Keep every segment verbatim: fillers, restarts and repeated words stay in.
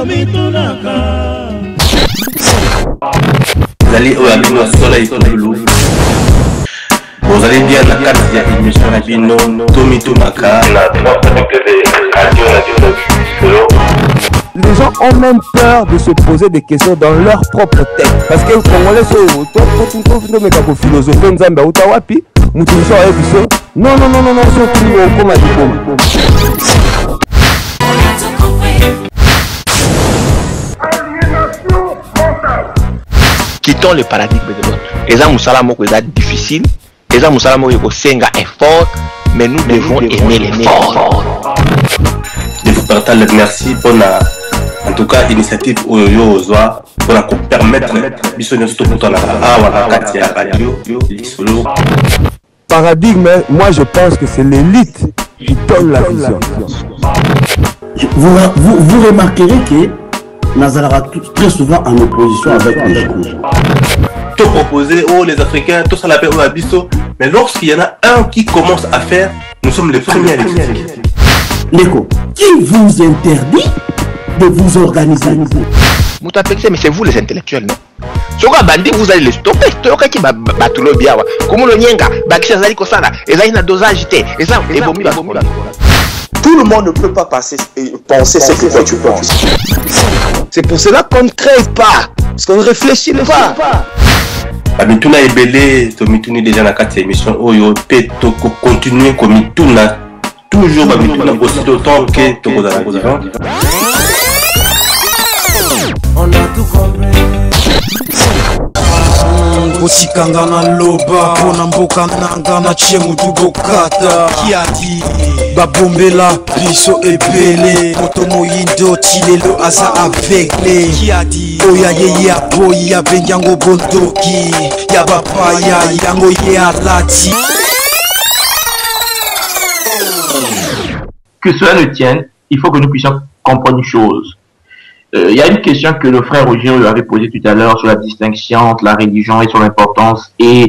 Vous allez au Abino Soleil Toulouse. Vous allez bien la carte de l'émission Abino Tomi Tomaka. Les gens ont même peur de se poser des questions dans leur propre tête. Parce que les Congolais sont philosophie, non, non, non, non, non, quittons le paradigme de l'autre. Les gens moussala est difficile, les gens moussala est fort, mais nous devons aimer les forts. Je vous partage le merci pour la, en tout cas, l'initiative Oyo Ozoa pour la permettre de se paradigme, moi je pense que c'est l'élite qui donne la vision. Vous, vous, vous remarquerez que Nazara très souvent en opposition avec les gens. Tout proposer, oh les Africains, tout ça l'appelle au abisso, mais lorsqu'il y en a un qui commence à faire, nous sommes les premiers à l'expliquer. Léco, qui vous interdit de vous organiser? Mais c'est vous les intellectuels, non? Si vous avez vous allez les stopper. Comment le nyenga, tout le monde ne peut pas passer et penser ce que toi tu penses. C'est pour cela qu'on ne crée pas, parce qu'on ne réfléchit pas. Amituna est belé, Tomituni déjà dans quatre émissions, Oyo, Peto, continuer comme Mituna, toujours Amituna aussi d'autant que Togo on a tout compris. Botikanga na loba pona mboka nanga na chemutu bokata qui a dit babombela biso ebele moto moyindo tilelo asa avekle qui a dit oya ye ya boy ya benyango bondoki ya bapaya yango ye alati. Que cela ne tienne, il faut que nous puissions comprendre une chose. Il euh, y a une question que le frère Roger lui avait posée tout à l'heure sur la distinction entre la religion et son importance et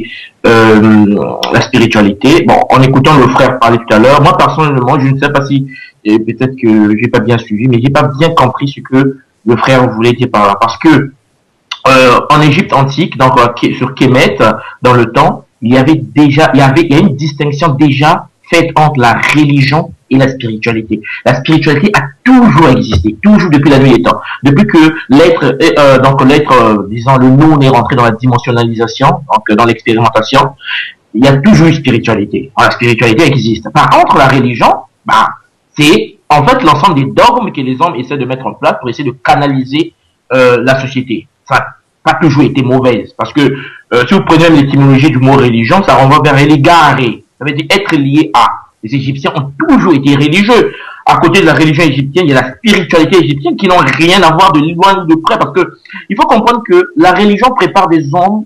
euh, la spiritualité. Bon, en écoutant le frère parler tout à l'heure, moi personnellement, je ne sais pas si, peut-être que j'ai pas bien suivi, mais j'ai pas bien compris ce que le frère voulait dire par là. Parce que euh, en Égypte antique, donc sur Kemet, dans le temps, il y avait déjà, il y avait, il y a une distinction déjà faite entre la religion et la spiritualité. La spiritualité a toujours existé, toujours depuis la nuit des temps. Depuis que l'être, euh, donc l'être, euh, disons, le nous, on est rentré dans la dimensionnalisation, donc euh, dans l'expérimentation, il y a toujours une spiritualité. Alors, la spiritualité existe. Par contre, la religion, bah, c'est en fait l'ensemble des dogmes que les hommes essaient de mettre en place pour essayer de canaliser euh, la société. Ça n'a pas toujours été mauvaise, parce que euh, si vous prenez l'étymologie du mot religion, ça renvoie vers eligare, ça veut dire être lié à. Les Égyptiens ont toujours été religieux. À côté de la religion égyptienne, il y a la spiritualité égyptienne qui n'ont rien à voir de loin ou de près, parce que il faut comprendre que la religion prépare des hommes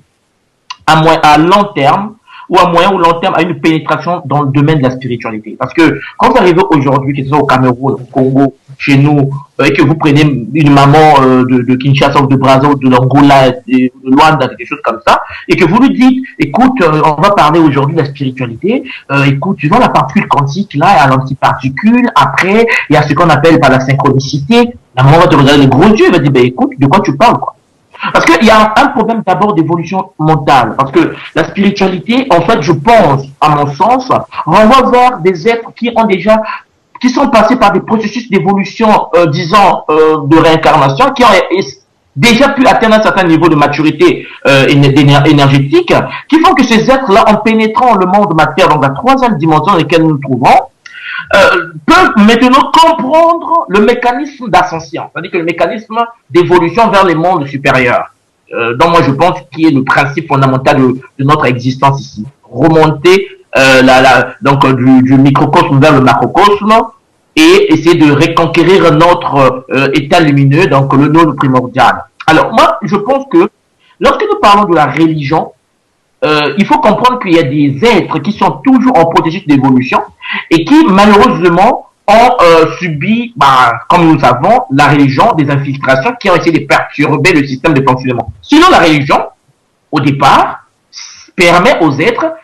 à, moyen, à long terme ou à moyen ou long terme à une pénétration dans le domaine de la spiritualité. Parce que quand vous arrivez aujourd'hui, que ce soit au Cameroun, au Congo, chez nous, euh, et que vous prenez une maman euh, de, de Kinshasa ou de Brazza ou de l'Angola, de Luanda, quelque chose comme ça, et que vous lui dites, écoute, euh, on va parler aujourd'hui de la spiritualité, euh, écoute, tu vois la particule quantique, là, il y a l'antiparticule, après, il y a ce qu'on appelle par la synchronicité. La maman va te regarder les gros yeux, elle va dire, ben écoute, de quoi tu parles, quoi? Parce qu'il y a un problème d'abord d'évolution mentale. Parce que la spiritualité, en fait, je pense, à mon sens, renvoie vers des êtres qui ont déjà, qui sont passés par des processus d'évolution, euh, disons, euh, de réincarnation, qui ont déjà pu atteindre un certain niveau de maturité euh, énergétique, qui font que ces êtres-là, en pénétrant le monde matière, donc la troisième dimension dans laquelle nous nous trouvons, Euh, peuvent maintenant comprendre le mécanisme d'ascension, c'est-à-dire que le mécanisme d'évolution vers les mondes supérieurs, euh, dont moi je pense qui est le principe fondamental de, de notre existence ici. Remonter euh, la, la, donc du, du microcosme vers le macrocosme et essayer de reconquérir notre euh, état lumineux, donc le nôtre primordial. Alors moi je pense que lorsque nous parlons de la religion, Euh, il faut comprendre qu'il y a des êtres qui sont toujours en processus d'évolution et qui malheureusement ont euh, subi, bah, comme nous le savons, la religion, des infiltrations qui ont essayé de perturber le système de fonctionnement. Sinon, la religion, au départ, permet aux êtres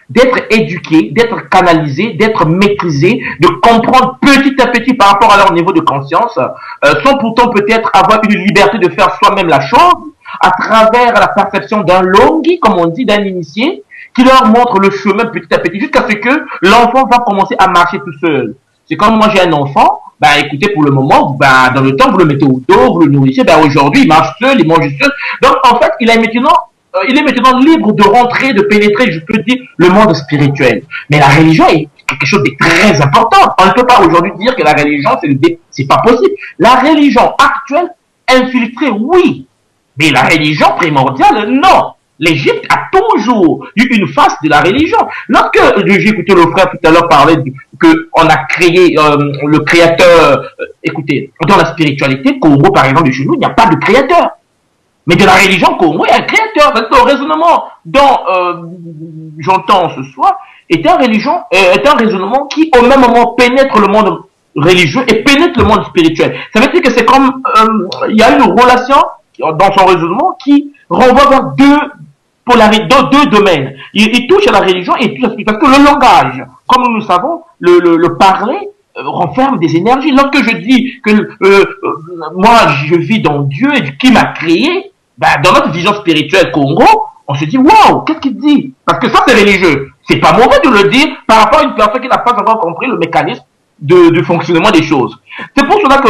d'être éduqués, d'être canalisés, d'être maîtrisés, de comprendre petit à petit par rapport à leur niveau de conscience, euh, sans pourtant peut-être avoir une liberté de faire soi-même la chose, à travers la perception d'un longi, comme on dit, d'un initié, qui leur montre le chemin petit à petit, jusqu'à ce que l'enfant va commencer à marcher tout seul. C'est comme moi j'ai un enfant, bah écoutez, pour le moment, bah dans le temps, vous le mettez au dos, vous le nourrissez, bah aujourd'hui, il marche seul, il mange seul. Donc en fait, il est maintenant il est maintenant libre de rentrer, de pénétrer, je peux dire, le monde spirituel. Mais la religion est quelque chose de très important. On ne peut pas aujourd'hui dire que la religion, c'est le dé... c'est pas possible. La religion actuelle, infiltrée, oui. Mais la religion primordiale, non. L'Égypte a toujours eu une face de la religion. Lorsque j'ai écouté le frère tout à l'heure parler que on a créé euh, le créateur, euh, écoutez, dans la spiritualité, Congo par exemple, chez nous, il n'y a pas de créateur. Mais de la religion Congo, il y a un créateur. Parce que le raisonnement dont euh, j'entends ce soir est un, religion, euh, est un raisonnement qui, au même moment, pénètre le monde religieux et pénètre le monde spirituel. Ça veut dire que c'est comme, euh, il y a une relation dans son raisonnement qui renvoie vers deux polarités, deux, deux domaines. Il, il touche à la religion et il touche à la spiritualité. Parce que le langage, comme nous le savons, le, le, le parler, renferme des énergies. Lorsque je dis que euh, euh, moi je vis dans Dieu et qui m'a créé, ben, dans notre vision spirituelle Congo, on se dit waouh, qu'est-ce qu'il dit? Parce que ça c'est religieux. C'est pas mauvais de le dire par rapport à une personne qui n'a pas encore compris le mécanisme de, de fonctionnement des choses. C'est pour cela que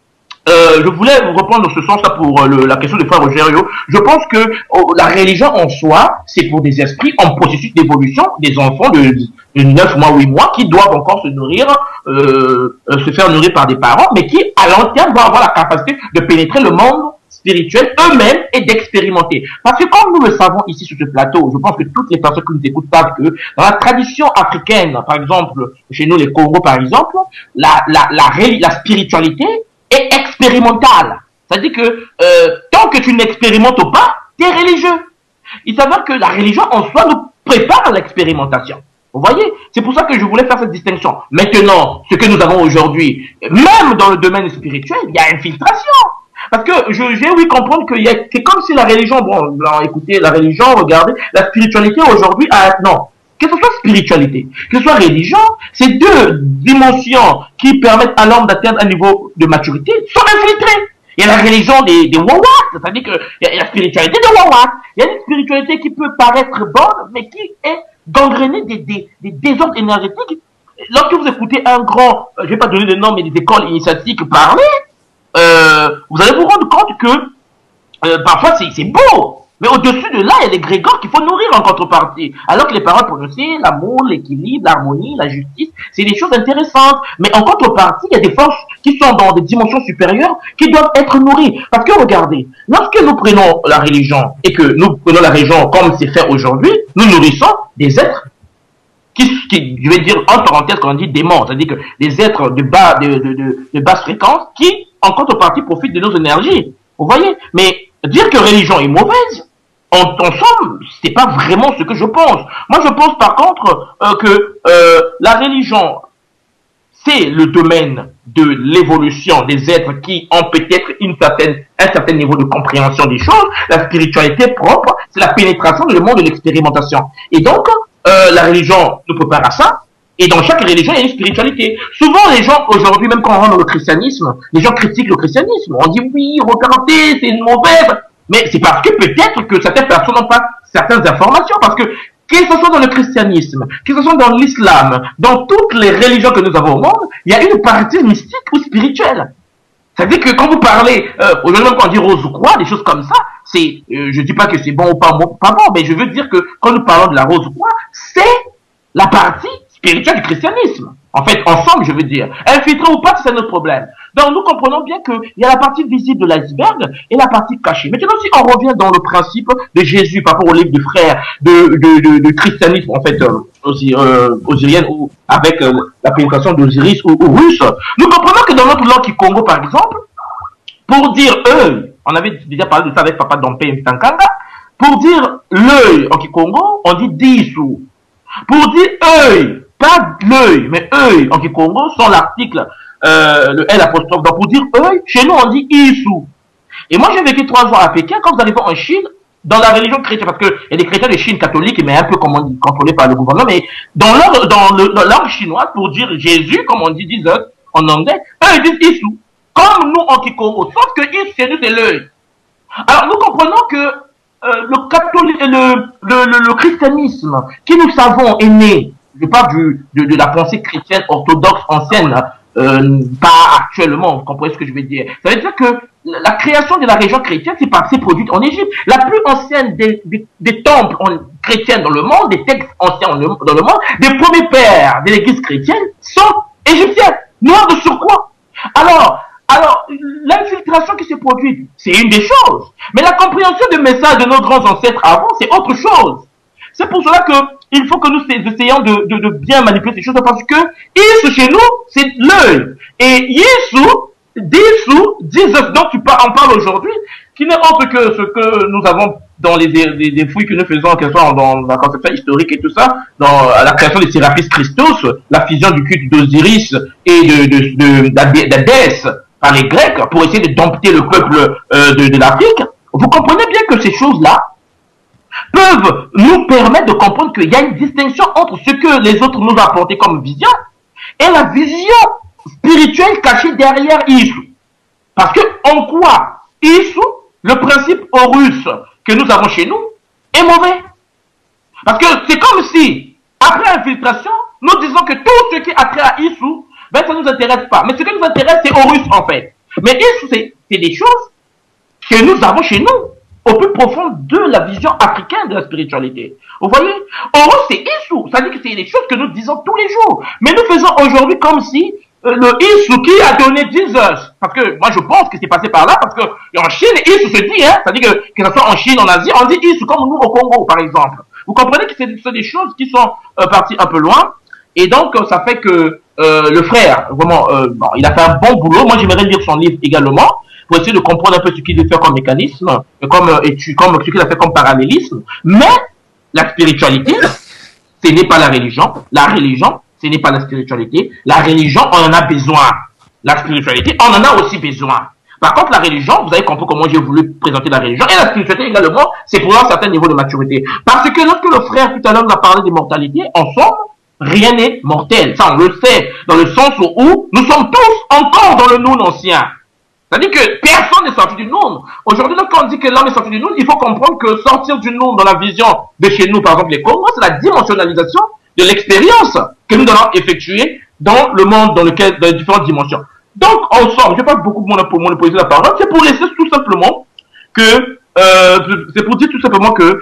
euh, je voulais vous reprendre dans ce sens-là pour euh, le, la question de frère Rogerio. Je pense que oh, la religion en soi, c'est pour des esprits en processus d'évolution, des enfants de, de neuf mois, huit mois, qui doivent encore se nourrir, euh, euh, se faire nourrir par des parents, mais qui, à long terme, vont avoir la capacité de pénétrer le monde spirituel eux-mêmes et d'expérimenter. Parce que comme nous le savons ici sur ce plateau, je pense que toutes les personnes qui nous écoutent savent que dans la tradition africaine, par exemple, chez nous les Congo par exemple, la, la, la, la spiritualité est expérimentale. C'est-à-dire que euh, tant que tu n'expérimentes pas, tu es religieux. Il s'avère que la religion en soi nous prépare à l'expérimentation. Vous voyez, c'est pour ça que je voulais faire cette distinction. Maintenant, ce que nous avons aujourd'hui, même dans le domaine spirituel, il y a infiltration. Parce que je j'ai oui comprendre que c'est comme si la religion, bon, bon, écoutez, la religion, regardez, la spiritualité aujourd'hui, ah, non, que ce soit spiritualité, que ce soit religion, ces deux dimensions qui permettent à l'homme d'atteindre un niveau de maturité sont infiltrées. Il y a la religion des, des wawats, c'est-à-dire qu'il y, y a la spiritualité des wawats. Il y a une spiritualité qui peut paraître bonne, mais qui est gangrénée des, des, des désordres énergétiques. Lorsque vous écoutez un grand, je ne vais pas donner de nom, mais des écoles initiatiques parler, Euh, vous allez vous rendre compte que euh, parfois c'est beau, mais au-dessus de là, il y a des grégores qu'il faut nourrir en contrepartie. Alors que les paroles prononcées, l'amour, l'équilibre, l'harmonie, la justice, c'est des choses intéressantes. Mais en contrepartie, il y a des forces qui sont dans des dimensions supérieures qui doivent être nourries. Parce que regardez, lorsque nous prenons la religion et que nous prenons la religion comme c'est fait aujourd'hui, nous nourrissons des êtres qui, qui, je vais dire en parenthèse, quand on dit démons, c'est-à-dire que des êtres de, bas, de, de, de, de basse fréquence qui, en contrepartie, profitent de nos énergies. Vous voyez? Mais dire que religion est mauvaise, en, en somme, c'est pas vraiment ce que je pense. Moi, je pense par contre euh, que euh, la religion, c'est le domaine de l'évolution des êtres qui ont peut-être une certaine, un certain niveau de compréhension des choses. La spiritualité propre, c'est la pénétration dans le monde de l'expérimentation. Et donc, euh, la religion nous prépare à ça. Et dans chaque religion, il y a une spiritualité. Souvent, les gens, aujourd'hui, même quand on rentre dans le christianisme, les gens critiquent le christianisme. On dit, oui, regardez, c'est une mauvaise. Mais c'est parce que peut-être que certaines personnes n'ont pas certaines informations. Parce que, que ce soit dans le christianisme, que ce soit dans l'islam, dans toutes les religions que nous avons au monde, il y a une partie mystique ou spirituelle. C'est-à-dire que quand vous parlez, euh, aujourd'hui même quand on dit rose ou croix, des choses comme ça, c'est, euh, je dis pas que c'est bon ou pas bon, pas bon, mais je veux dire que quand nous parlons de la rose ou croix, c'est la partie spirituelle du christianisme. En fait, ensemble, je veux dire. Infiltré ou pas, c'est notre problème. Donc, nous comprenons bien qu'il y a la partie visible de l'iceberg et la partie cachée. Maintenant, si on revient dans le principe de Jésus par rapport au livre du frère de, de, de, de christianisme, en fait, euh, aussi, euh, osirienne, ou avec euh, la pénétration d'Osiris ou, ou russe, nous comprenons que dans notre langue Congo, par exemple, pour dire œil, on avait déjà parlé de ça avec Papa Dompe Mtankanga, pour dire l'œil en Kikongo, on dit disu. Pour dire œil, pas l'œil, mais œil en Kikongo, sans l'article, euh, le L apostrophe. Donc pour dire œil, chez nous on dit isu. Et moi j'ai vécu trois ans à Pékin. Quand vous arrivez en Chine, dans la religion chrétienne, parce qu'il y a des chrétiens de Chine catholique, mais un peu comme on dit, contrôlés par le gouvernement, mais dans leur, dans le, dans langue chinoise, pour dire Jésus, comme on dit Jesus en anglais, eux ils disent Isu, comme nous en Kikoro, sauf que Isu, c'est nous, c'est l'œil. Alors nous comprenons que euh, le, catholique, le, le, le, le christianisme, qui nous savons est né, je parle du, de, de la pensée chrétienne orthodoxe ancienne, euh, pas actuellement, vous comprenez ce que je veux dire. Ça veut dire que la création de la religion chrétienne s'est passée produite en Égypte. La plus ancienne des, des, des temples en, chrétiens dans le monde, des textes anciens dans le monde, des premiers pères de l'église chrétienne sont égyptiens, noirs de surcroît. Alors, alors l'infiltration qui s'est produite, c'est une des choses. Mais la compréhension des messages de nos grands ancêtres avant, c'est autre chose. C'est pour cela que il faut que nous essayons de, de, de bien manipuler ces choses, parce que Isu chez nous, c'est l'œil. Et Yesu, Disu, Jesus dont tu parles, en parles aujourd'hui, qui n'est autre que ce que nous avons dans les, les, les fouilles que nous faisons, qu'elles soient dans la conception historique et tout ça, dans la création des Séraphis Christos, la fusion du culte d'Osiris et de, de, de, de, de déesse par les Grecs pour essayer de dompter le peuple euh, de, de l'Afrique. Vous comprenez bien que ces choses-là peuvent nous permettre de comprendre qu'il y a une distinction entre ce que les autres nous ont apporté comme vision et la vision spirituelle cachée derrière Isu. Parce que en quoi Isu, le principe Horus que nous avons chez nous, est mauvais. Parce que c'est comme si, après infiltration, nous disons que tout ce qui a trait à Isu, ben ça ne nous intéresse pas. Mais ce qui nous intéresse, c'est Horus en fait. Mais Isu, c'est des choses que nous avons chez nous, au plus profond de la vision africaine de la spiritualité. Vous voyez, Horus, c'est Isu. Ça veut dire que c'est des choses que nous disons tous les jours. Mais nous faisons aujourd'hui comme si euh, le Isu qui a donné Jesus. Parce que moi, je pense que c'est passé par là, parce que en Chine, Isu se dit, hein, ça veut dire que, que ce soit en Chine, en Asie, on dit Isu comme nous au Congo, par exemple. Vous comprenez que c'est des choses qui sont euh, parties un peu loin. Et donc, euh, ça fait que euh, le frère, vraiment, euh, bon, il a fait un bon boulot. Moi, j'aimerais lire son livre également, pour essayer de comprendre un peu ce qu'il veut faire comme mécanisme, comme étude, comme ce qu'il a fait comme parallélisme. Mais la spiritualité, ce n'est pas la religion. La religion, ce n'est pas la spiritualité. La religion, on en a besoin. La spiritualité, on en a aussi besoin. Par contre, la religion, vous avez compris comment j'ai voulu présenter la religion. Et la spiritualité également, c'est pour un certain niveau de maturité. Parce que lorsque le frère tout à l'heure nous a parlé d'immortalité, en somme, rien n'est mortel. Ça, on le sait, dans le sens où nous sommes tous encore dans le nous ancien. C'est-à-dire que personne n'est sorti du Noun. Aujourd'hui, lorsqu'on dit que l'homme est sorti du Noun, il faut comprendre que sortir du Noun dans la vision de chez nous, par exemple les Congos, c'est la dimensionnalisation de l'expérience que nous allons effectuer dans le monde dans lequel, dans les différentes dimensions. Donc, en somme, je ne vais pas beaucoup monopoliser la parole, c'est pour laisser tout simplement que, euh, c'est pour dire tout simplement que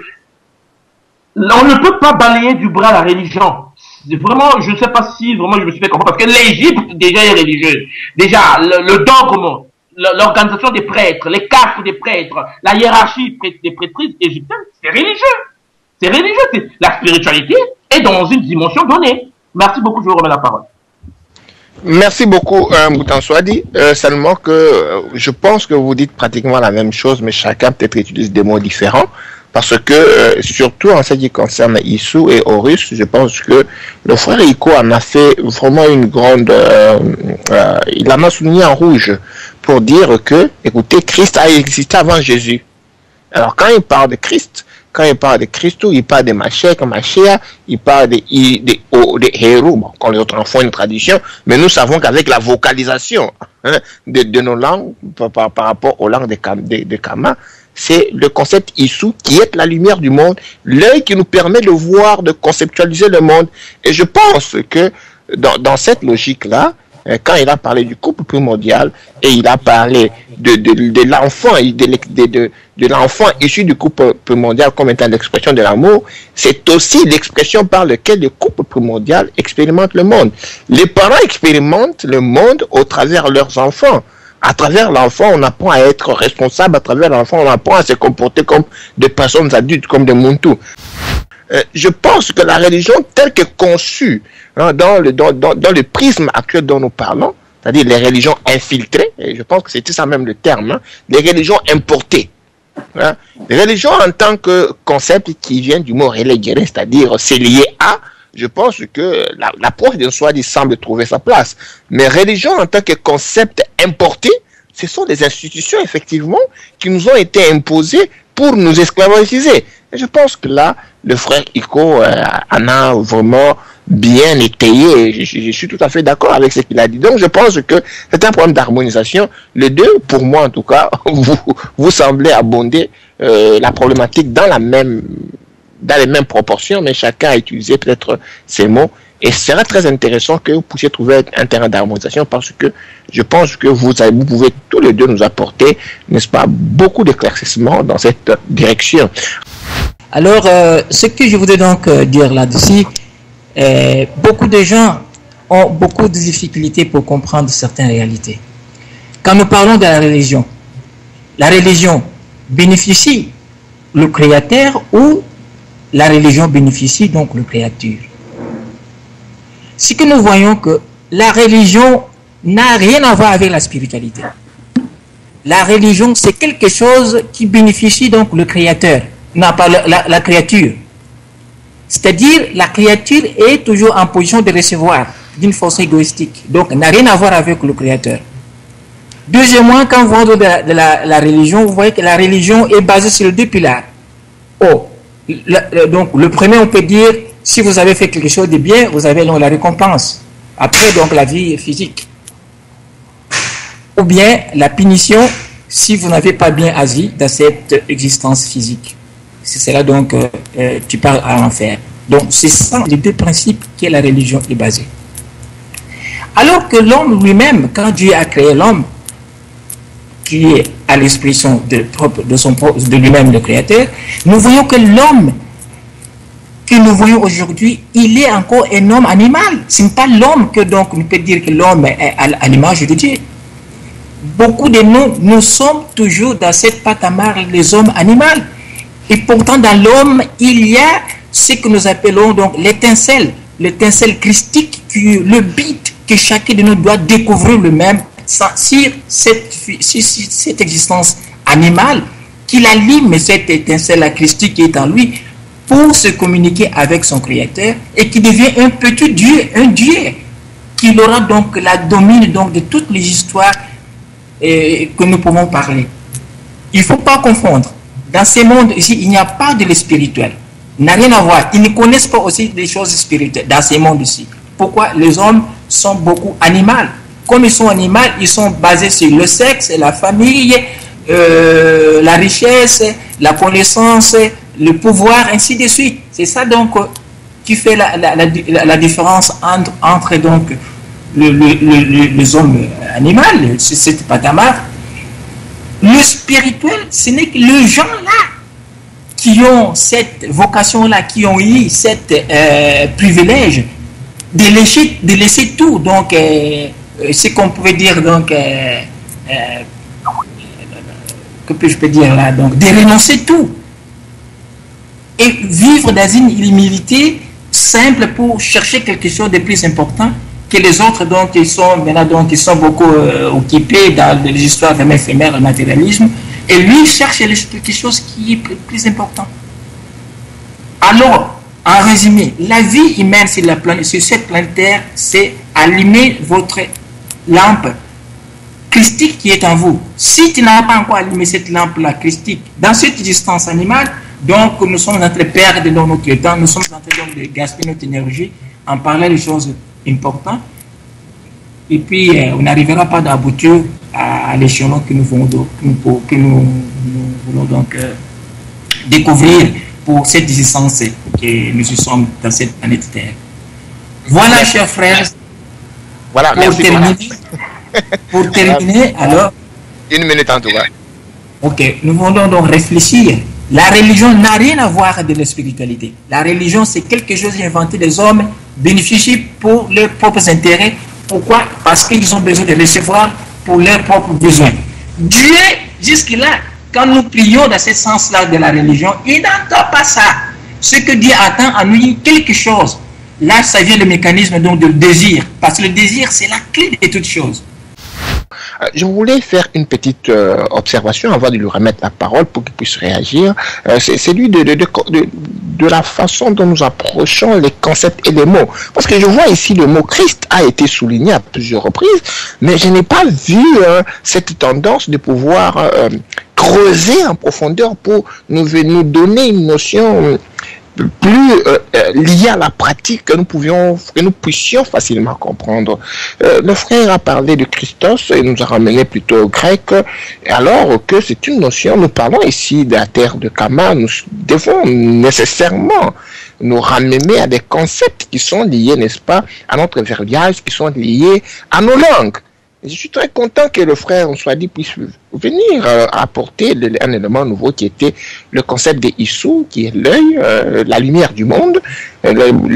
on ne peut pas balayer du bras la religion. Vraiment, je ne sais pas si vraiment je me suis fait comprendre, parce que l'Égypte déjà est religieuse. Déjà, le, le dogme, l'organisation des prêtres, les castes des prêtres, la hiérarchie des prêtrises égyptiennes, c'est religieux. C'est religieux. La spiritualité est dans une dimension donnée. Merci beaucoup, je vous remets la parole. Merci beaucoup, euh, Moutansouadi. Euh, seulement que euh, je pense que vous dites pratiquement la même chose, mais chacun peut-être utilise des mots différents. Parce que, euh, surtout en ce qui concerne Isu et Horus, je pense que le frère Iko en a fait vraiment une grande... Euh, euh, il en a souligné en rouge pour dire que, écoutez, Christ a existé avant Jésus. Alors, quand il parle de Christ, quand il parle de Christou, il parle de Mashiach, Mashiach, il parle de, de, de, de héros, bon, quand les autres en font une tradition, mais nous savons qu'avec la vocalisation hein, de, de nos langues, par, par, par rapport aux langues de, de, de Kama, c'est le concept Isu qui est la lumière du monde, l'œil qui nous permet de voir, de conceptualiser le monde. Et je pense que dans, dans cette logique-là, quand il a parlé du couple primordial et il a parlé de, de, de l'enfant de, de, de, de l'enfant issu du couple primordial comme étant l'expression de l'amour, c'est aussi l'expression par laquelle le couple primordial expérimente le monde. Les parents expérimentent le monde au travers de leurs enfants. À travers l'enfant, on apprend à être responsable. À travers l'enfant, on apprend à se comporter comme des personnes adultes, comme des Muntu. Euh, je pense que la religion telle que conçue hein, dans, le, dans, dans, dans le prisme actuel dont nous parlons, c'est-à-dire les religions infiltrées, et je pense que c'était ça même le terme, hein, les religions importées. Hein, les religions en tant que concept qui vient du mot religere, c'est-à-dire c'est lié à, je pense que l'approche la, de Nsouadi semble trouver sa place. Mais religion en tant que concept importé, ce sont des institutions effectivement qui nous ont été imposées pour nous esclavagiser. Et je pense que là, le frère Iko euh, en a vraiment bien étayé. Je, je suis tout à fait d'accord avec ce qu'il a dit. Donc je pense que c'est un problème d'harmonisation. Les deux, pour moi en tout cas, vous, vous semblez abonder euh, la problématique dans la même, dans les mêmes proportions, mais chacun a utilisé peut-être ses mots. Et ce serait très intéressant que vous puissiez trouver un terrain d'harmonisation parce que je pense que vous, avez, vous pouvez tous les deux nous apporter, n'est-ce pas, beaucoup d'éclaircissements dans cette direction. Alors, euh, ce que je voudrais donc euh, dire là-dessus, euh, beaucoup de gens ont beaucoup de difficultés pour comprendre certaines réalités. Quand nous parlons de la religion, la religion bénéficie le Créateur ou la religion bénéficie donc le Créateur. C'est que nous voyons que la religion n'a rien à voir avec la spiritualité. La religion, c'est quelque chose qui bénéficie donc le Créateur, non pas la, la, la créature. C'est-à-dire, la créature est toujours en position de recevoir d'une façon égoïstique. Donc, n'a rien à voir avec le Créateur. Deuxièmement, quand vous voyez de, la, de la, la religion, vous voyez que la religion est basée sur deux piliers. Oh, la, donc, le premier, on peut dire, si vous avez fait quelque chose de bien, vous avez donc la récompense. Après, donc, la vie physique. Ou bien, la punition, si vous n'avez pas bien agi dans cette existence physique. C'est cela, donc, euh, tu pars à l'enfer. Donc, c'est ça les deux principes que la religion est basée. Alors que l'homme lui-même, quand Dieu a créé l'homme, qui est à l'expression de, de, son, de lui-même le Créateur, nous voyons que l'homme que nous voyons aujourd'hui, il est encore un homme animal. Ce n'est pas l'homme que donc on peut dire que l'homme est à l'image de Dieu. Beaucoup de nous, nous sommes toujours dans cette pâte à marre, les hommes animaux. Et pourtant, dans l'homme, il y a ce que nous appelons donc l'étincelle, l'étincelle christique, qui est le but que chacun de nous doit découvrir le-même sur cette, sur cette existence animale, qu'il allume cette étincelle christique qui est en lui pour se communiquer avec son Créateur et qui devient un petit Dieu, un Dieu qui aura donc la domine donc de toutes les histoires eh, que nous pouvons parler. Il ne faut pas confondre. Dans ce monde ici, il n'y a pas de le spirituel. Il n'a rien à voir. Ils ne connaissent pas aussi des choses spirituelles dans ce monde ici. Pourquoi? Les hommes sont beaucoup animaux. Comme ils sont animaux, ils sont basés sur le sexe, la famille, euh, la richesse, la connaissance, le pouvoir, ainsi de suite. C'est ça donc qui fait la, la, la, la différence entre, entre donc le, le, le, les hommes animaux, c'est pas d'amarre. Le spirituel, ce n'est que les gens-là qui ont cette vocation-là, qui ont eu cet euh, privilège de laisser, de laisser tout, donc euh, ce qu'on pouvait dire, donc, euh, euh, que puis-je peux dire là, donc, de renoncer tout et vivre dans une humilité simple pour chercher quelque chose de plus important que les autres, donc ils sont maintenant donc ils sont beaucoup euh, occupés dans les histoires vraiment éphémères, le matérialisme, et lui il cherche quelque chose qui est plus, plus important. Alors, en résumé, la vie humaine sur la planète, sur cette planète Terre, c'est allumer votre lampe christique qui est en vous. Si tu n'as pas encore allumé cette lampe-là christique dans cette existence animale, donc nous sommes en train de perdre notre temps, nous sommes en train de gaspiller notre énergie en parlant des choses importantes, et puis euh, on n'arrivera pas d'aboutir à, à l'échelon que nous voulons, que nous, que nous, nous voulons donc euh, découvrir pour cette existence que nous sommes dans cette planète Terre. Voilà, chers frères. Voilà, pour merci. Terminer, pour terminer, alors. Une minute en tout cas. Ok, nous voulons donc réfléchir. La religion n'a rien à voir avec la spiritualité. La religion, c'est quelque chose inventé des hommes, bénéficieux pour leurs propres intérêts. Pourquoi? Parce qu'ils ont besoin de recevoir pour leurs propres besoins. Dieu, jusque-là, quand nous prions dans ce sens-là de la religion, il n'entend pas ça. Ce que Dieu attend à nous, quelque chose. Là, ça vient le mécanisme donc de désir. Parce que le désir, c'est la clé de toutes choses. Euh, je voulais faire une petite euh, observation avant de lui remettre la parole pour qu'il puisse réagir. Euh, c'est celui de, de, de, de, de la façon dont nous approchons les concepts et les mots. Parce que je vois ici le mot Christ a été souligné à plusieurs reprises, mais je n'ai pas vu euh, cette tendance de pouvoir euh, creuser en profondeur pour nous, nous donner une notion plus euh, liée à la pratique que nous pouvions, que nous puissions facilement comprendre. Euh, le frère a parlé de Christos et nous a ramené plutôt au grec, alors que c'est une notion, nous parlons ici de la terre de Kama, nous devons nécessairement nous ramener à des concepts qui sont liés, n'est-ce pas, à notre verbiage, qui sont liés à nos langues. Je suis très content que le frère Nswadi puisse venir euh, apporter le, un élément nouveau qui était le concept de Issou, qui est l'œil, euh, la lumière du monde. Euh,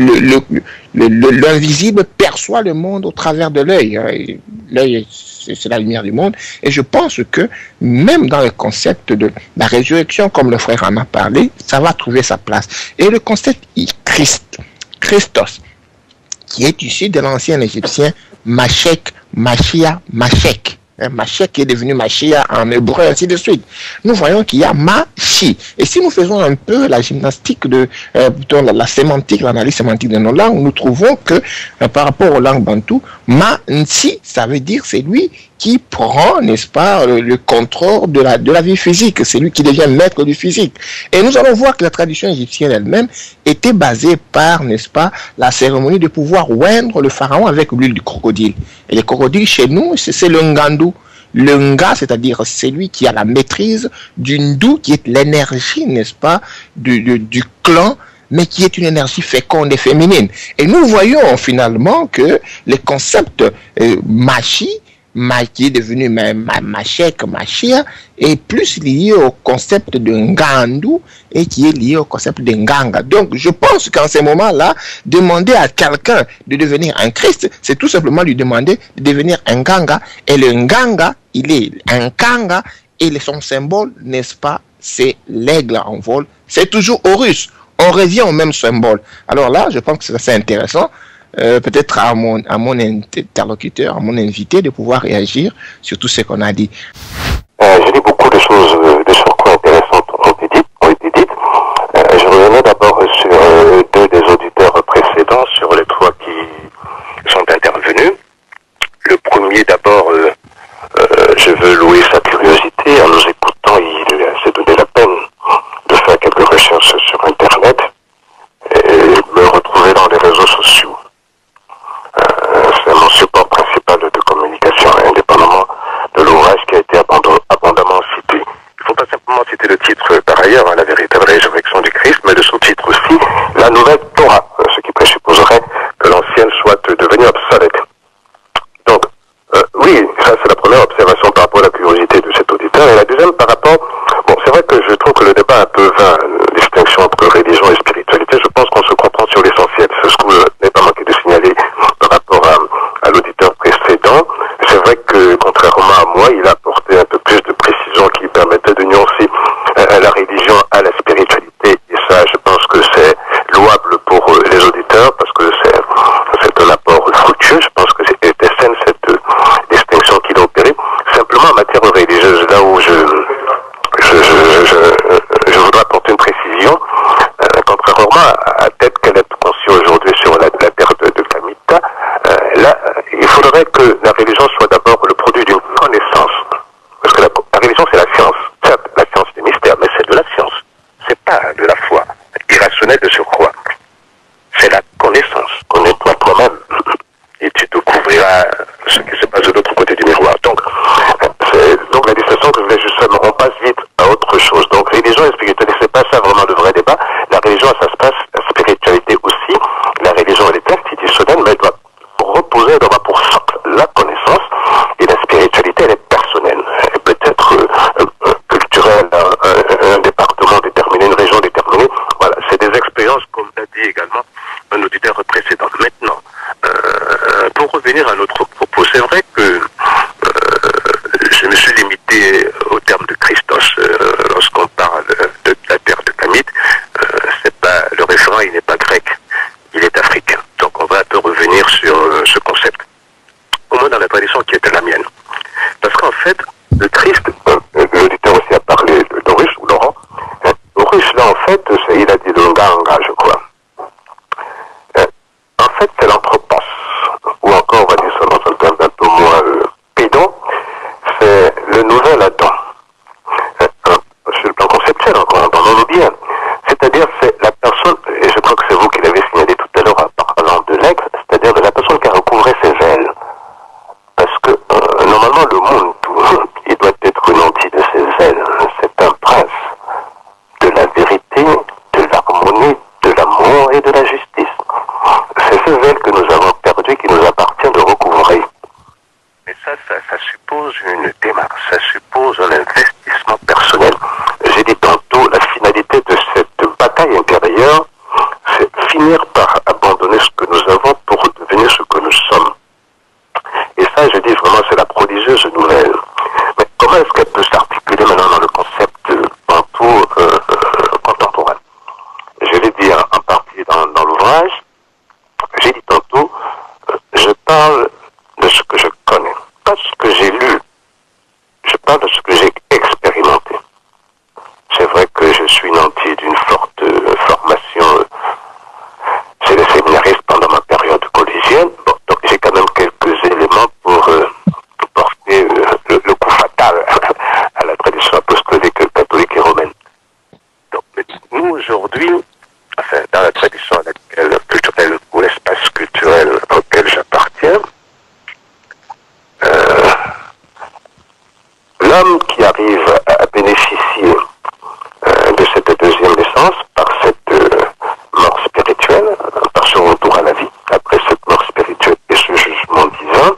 L'invisible perçoit le monde au travers de l'œil. Euh, l'œil, c'est la lumière du monde. Et je pense que même dans le concept de la résurrection, comme le frère en a parlé, ça va trouver sa place. Et le concept Christ, Christos, qui est issu de l'ancien égyptien Mashek, Machia, Machek. Machek qui est devenu Machia en hébreu, ainsi de suite. Nous voyons qu'il y a Machi. Et si nous faisons un peu la gymnastique de, euh, plutôt la, la sémantique, l'analyse sémantique de nos langues, nous trouvons que euh, par rapport aux langues bantoues, Ma-Nsi, ça veut dire c'est lui qui prend, n'est-ce pas, le, le contrôle de la, de la vie physique. C'est lui qui devient maître du physique. Et nous allons voir que la tradition égyptienne elle-même était basée par, n'est-ce pas, la cérémonie de pouvoir oindre le pharaon avec l'huile du crocodile. Et les crocodiles, chez nous, c'est le ngandou. Le nga, c'est-à-dire celui qui a la maîtrise du ndou, qui est l'énergie, n'est-ce pas, du, du, du clan, mais qui est une énergie féconde et féminine. Et nous voyons finalement que les concepts euh, machi, Ma, qui est devenu ma, ma, Machek, Machia, est plus lié au concept de Ngandou et qui est lié au concept de Nganga. Donc, je pense qu'en ce moment-là, demander à quelqu'un de devenir un Christ, c'est tout simplement lui demander de devenir un Nganga. Et le Nganga, il est un Kanga, et son symbole, n'est-ce pas, c'est l'aigle en vol. C'est toujours Horus. On revient au même symbole. Alors là, je pense que c'est intéressant. Euh, peut-être à mon, à mon interlocuteur, à mon invité de pouvoir réagir sur tout ce qu'on a dit. Euh, j'ai dit beaucoup de choses, euh, de choses intéressantes ont été dites. Ont été dites. Euh, je revenais d'abord sur euh, deux des auditeurs précédents, sur les trois qui sont intervenus. Le premier d'abord, euh, euh, je veux louer sa curiosité. En nous écoutant, il s'est donné la peine de faire quelques recherches sur Internet et me retrouver dans les réseaux sociaux. C'est mon support principal de communication, indépendamment de l'ouvrage qui a été abondamment cité. Il ne faut pas simplement citer le titre par ailleurs, hein, la véritable résurrection du Christ, mais le sous-titre aussi, la nouvelle Torah, ce qui présupposerait que l'ancienne soit devenue obsolète. Donc, euh, oui, ça c'est la première observation par rapport à la curiosité de cet auditeur, et la deuxième par rapport, bon, c'est vrai que je trouve que le débat est un peu vain, la distinction entre religion et spiritualité, je pense qu'on se comprend sur l'essentiel, c'est ce que je n'ai pas manqué de signaler par rapport à, à l'auditeur précédent. C'est vrai que, contrairement à moi, il a apporté un peu plus de précision qui permettait de nuancer euh, la religion à la spiritualité. Et ça, je pense que c'est louable pour euh, les auditeurs parce que c'est, c'est un apport fructueux. Je pense que c'était saine cette euh, distinction qu'il a opérée. Simplement en matière religieuse, là où je, je, je, je, je voudrais apporter une précision, euh, contrairement à, à telle qu'elle est conçue aujourd'hui sur la, la terre de, de Kamita, euh, là, il faudrait que la religion soit d'abord le produit d'une connaissance. Parce que la, la religion, c'est la science. Certes, la science du mystère, mais c'est de la science. C'est pas de la foi irrationnelle de surcroît. C'est la connaissance. Connais-toi toi-même. Et tu découvriras ce qui se passe de l'autre côté du miroir. Donc, c'est, donc la distinction que je voulais juste faire, on passe vite à autre chose. Donc, religion et spiritualité, c'est pas ça vraiment le vrai débat. La religion, ça se passe, la spiritualité aussi. La religion, elle est institutionnelle, mais elle doit reposer, elle doit avoir pour socle la connaissance. Et la spiritualité, elle est personnelle. Elle peut être euh, euh, culturelle, un, un, un département déterminé, une région déterminée. Voilà, c'est des expériences, comme l'a dit également un auditeur précédent. Maintenant, euh, pour revenir à notre propos, c'est vrai que euh, je me suis limité au terme de Christos euh, lorsqu'on parle de la terre de Kamit. Euh, c'est pas, le référent, il n'est pas grec, il est africain. Donc on va un peu revenir sur euh, ce concept. Au moins dans la tradition qui était la mienne. Parce aujourd'hui qu'il nous appartient de recouvrer. Mais ça, ça, ça suppose une démarche, ça suppose un investissement personnel. J'ai dit tantôt, la finalité de cette bataille intérieure, c'est finir par abandonner ce que nous avons pour devenir ce que nous sommes. Et ça, je dis vraiment, c'est la prodigieuse nouvelle. Mais comment est-ce qu'elle peut s'articuler maintenant dans le concept bantou euh, euh, contemporain? Je l'ai dit en, en partie dans, dans l'ouvrage. J'ai dit tantôt, euh, je parle de ce que je connais, pas ce que j'ai lu. Je parle de ce que j'ai expérimenté. C'est vrai que je suis nanti d'une forte euh, formation euh, chez les séminaristes pendant ma période collégienne. Bon, donc j'ai quand même quelques éléments pour euh, porter euh, le, le coup fatal à la tradition apostolique catholique et romaine. Donc nous aujourd'hui, enfin dans la tradition à laquelle, culturelle ou l'espace culturel auquel j'appartiens, euh, l'homme qui arrive à, à bénéficier euh, de cette deuxième naissance par cette euh, mort spirituelle, par ce retour à la vie, après cette mort spirituelle et ce jugement divin,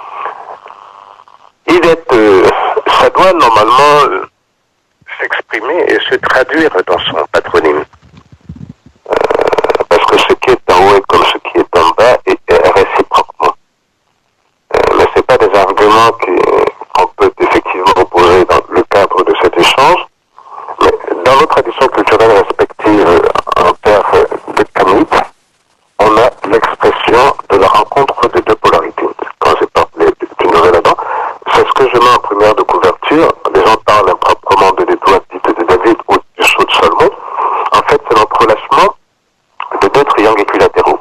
il est, euh, ça doit normalement euh, s'exprimer et se traduire dans son patronyme. Euh, parce que ce qui est en haut est comme ce qui est en bas et, et réciproquement. Euh, mais ce n'est pas des arguments qu'on peut effectivement opposer dans le cadre de cet échange. Mais dans nos traditions culturelles respectives en terre de Kamit, on a l'expression de la rencontre de deux polarités. Quand je parle d'une nouvelle Adam, c'est ce que je mets en première de couverture. Les gens parlent improprement de l'étoile dite de David ou du sceau de Salomon. En fait, c'est l'entrelacement de deux triangles équilatéraux.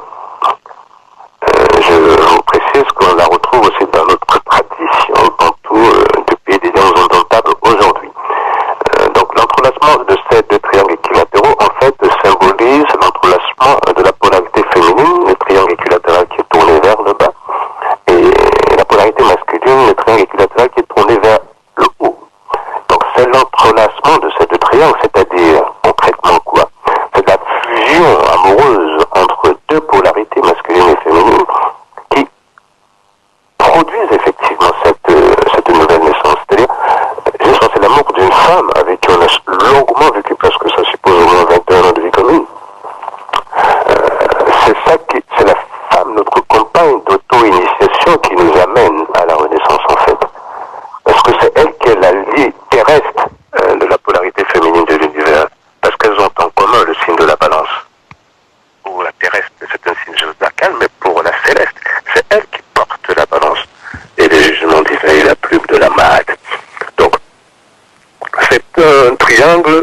Euh, je vous précise qu'on la retrouve aussi dans notre tradition bantou euh, du pays des lions indomptables aujourd'hui. Euh, donc l'entrelacement de ces deux triangles équilatéraux en fait symbolise l'entrelacement de la polarité féminine, le triangle équilatéral qui est tourné vers le bas, et la polarité masculine, le triangle équilatéral qui est tourné vers le haut. Donc c'est l'entrelacement de ces deux triangles, c'est-à-dire concrètement quoi? C'est la fusion amoureuse entre deux polarités masculines et féminines qui produisent effectivement cette, euh, cette nouvelle naissance. C'est-à-dire, c'est l'amour d'une femme avec qui on a longuement vécu, parce que ça suppose au moins vingt et un ans de vie commune. Euh, c'est ça qui, c'est la femme, notre compagne d'auto-initiation qui nous amène à la renaissance en fait. Parce que c'est elle qui est la lie terrestre euh, de la polarité féminine de l'univers. Parce qu'elles ont en commun le signe de la balance. Pour la terrestre, c'est un signe zodiacal, mais pour la céleste, c'est elle qui porte la balance. Et les jugements divins et la plume de la Maat. Donc, c'est un triangle,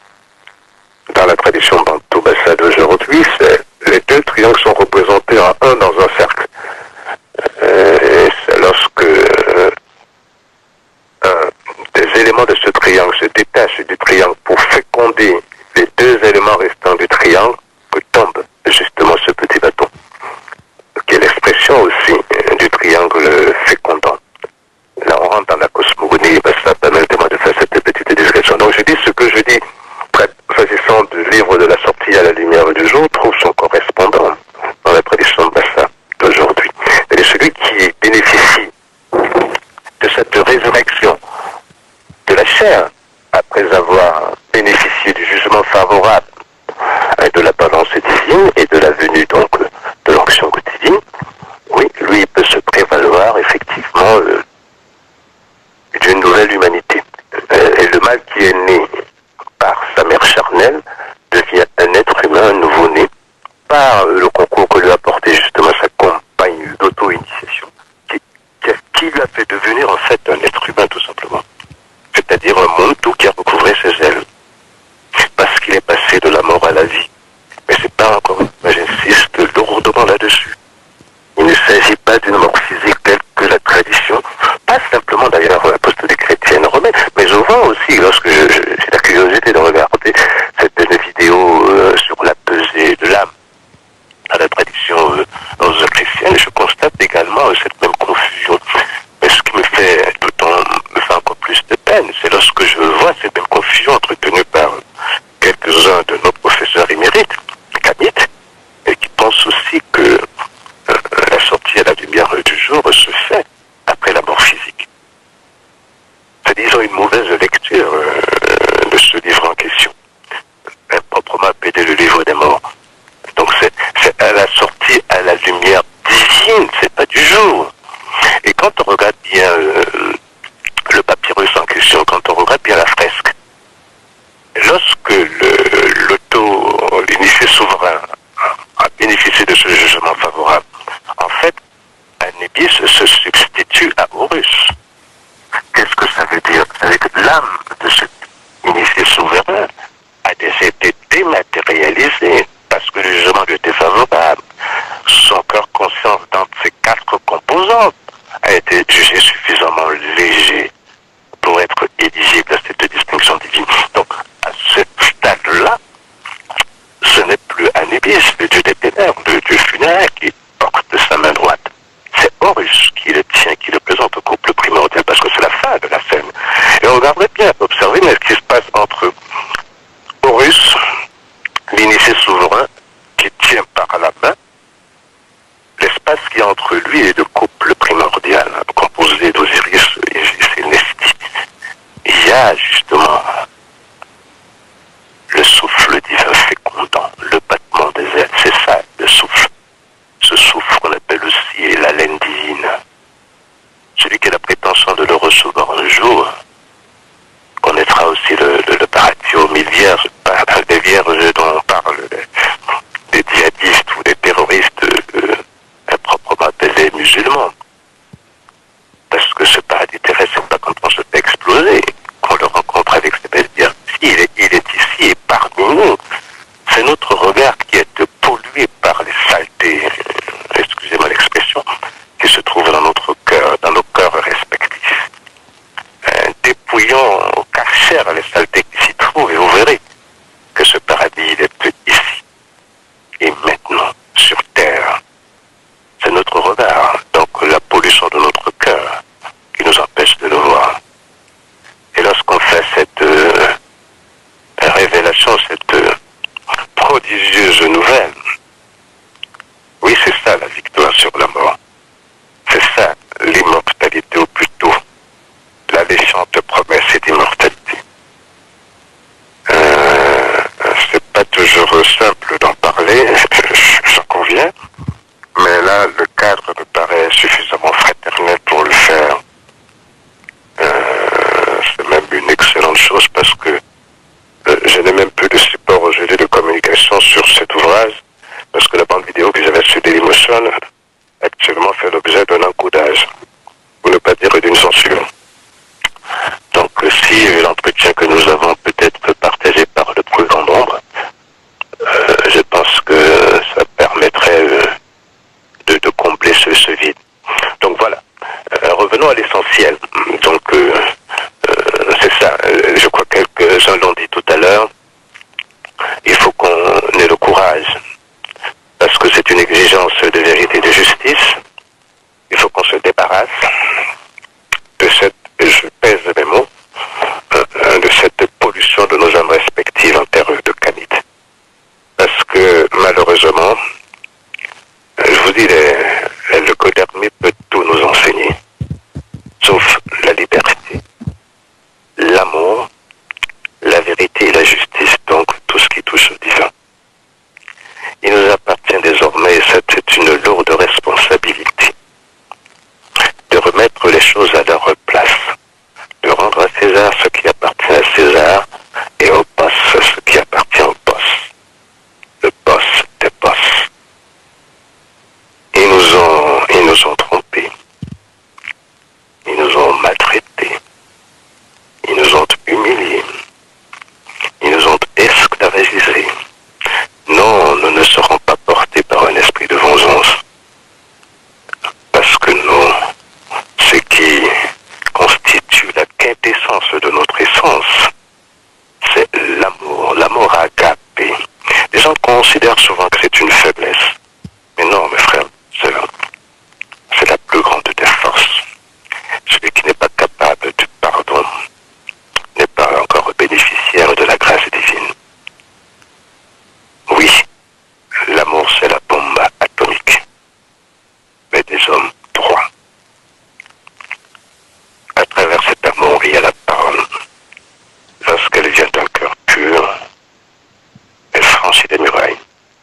dans la tradition bantou bassa d'aujourd'hui, les deux triangles sont représentés en un dans un cercle. Euh, et c'est lorsque euh, un des éléments de ce triangle se détache du triangle pour féconder les deux éléments restants du triangle que tombe justement ce petit bâton, qui est l'expression aussi euh, du triangle fécondant. Là, on rentre dans la cosmogonie, ben, ça permet moi de faire cette petite digression. Donc, je dis ce que je dis Anubis se substitue à Horus. Qu'est-ce que ça veut dire? Ça veut dire que l'âme de cet initié souverain a été dématérialisée parce que le jugement lui était favorable. Son cœur conscient dans ses quatre composantes a été jugé suffisamment léger pour être éligible à cette distinction divine. Donc, à ce stade-là, ce n'est plus Anubis, le dieu des ténèbres, le dieu funéraire qui porte sa main droite. C'est Horus qui le tient, qui le présente au couple primordial, parce que c'est la fin de la scène. Et regardez bien, observez mais ce qui se passe entre Horus, l'initié souverain, qui tient par la main, l'espace qui est entre lui et le couple primordial, composé d'Osiris, Isis et Nesti. Il y a justement le souffle divin fécondant, le battement des ailes, c'est ça, le souffle. Ce souffle qu'on appelle aussi la laine divine. Celui qui a la prétention de le recevoir un jour connaîtra aussi le, le, le paradis aux mille vierges, des vierges dont on parle, des djihadistes ou des terroristes euh, proprement appelés musulmans. Parce que ce paradis terrestre, c'est pas quand on se fait exploser qu'on le rencontre avec ses belles vierges. Il est, il est ici et parmi nous. C'est notre regard qui est pollué par les saletés, excusez-moi l'expression, qui se trouvent dans notre cœur, dans nos cœurs respectifs. Euh, dépouillons au karcher les saletés qui s'y trouvent et vous verrez que ce paradis, il est ici et maintenant sur terre. C'est notre regard, donc la pollution de notre cœur qui nous empêche de le voir. Et lorsqu'on fait cette euh, révélation, cette euh, prodigieuse nouvelle, oui, c'est ça la victoire sur la mort. C'est ça l'immortalité, ou plutôt l'alléchante promesse d'immortalité. Euh, c'est pas toujours simple d'en parler, j'en conviens, mais là, le cadre me paraît suffisamment fraternel pour le faire. Euh, c'est même une excellente chose parce que euh, je n'ai même plus de support aujourd'hui de communication sur cet ouvrage, parce que la bande vidéo que j'avais sur Dailymotion actuellement fait l'objet d'un encodage, pour ne pas dire d'une censure. Donc si l'entretien que nous avons peut être partagé par le plus grand nombre, euh, je pense que ça permettrait euh, de, de combler ce, ce vide. Donc voilà, euh, revenons à l'essentiel. Donc euh, euh, c'est ça, je crois que quelques-uns l'ont dit tout à l'heure, il faut qu'on ait le courage, parce que c'est une exigence de vérité et de justice. Il faut qu'on se débarrasse de cette, je pèse mes mots, euh, de cette pollution de nos âmes respectives en terre de Canite. Parce que malheureusement, je vous dis, les, le code armé peut tout nous enseigner, sauf la liberté, l'amour, la vérité et la justice, donc tout ce qui touche au divin. Il nous appartient désormais, et c'est une lourde responsabilité, de remettre les choses à leur place, de rendre à César ce qui appartient à César et au boss ce qui appartient au boss, le boss des boss. Ils nous ont, ils nous ont trompés, ils nous ont maltraités, ils nous ont humiliés, ils nous ont esclavagisés. Non, nous ne serons pas portés par un esprit de vengeance, parce que nous, ce qui constitue la quintessence de notre essence, c'est l'amour, l'amour agapé. Les gens considèrent souvent que c'est une faiblesse, mais non, mes frères, c'est la plus grande des forces. Celui qui n'est pas capable du pardon n'est pas encore bénéficiaire de la grâce divine. Oui, l'amour c'est la bombe atomique, mais des hommes droits. À travers cet amour, il y a la parole. Lorsqu'elle vient d'un cœur pur, elle franchit des murailles.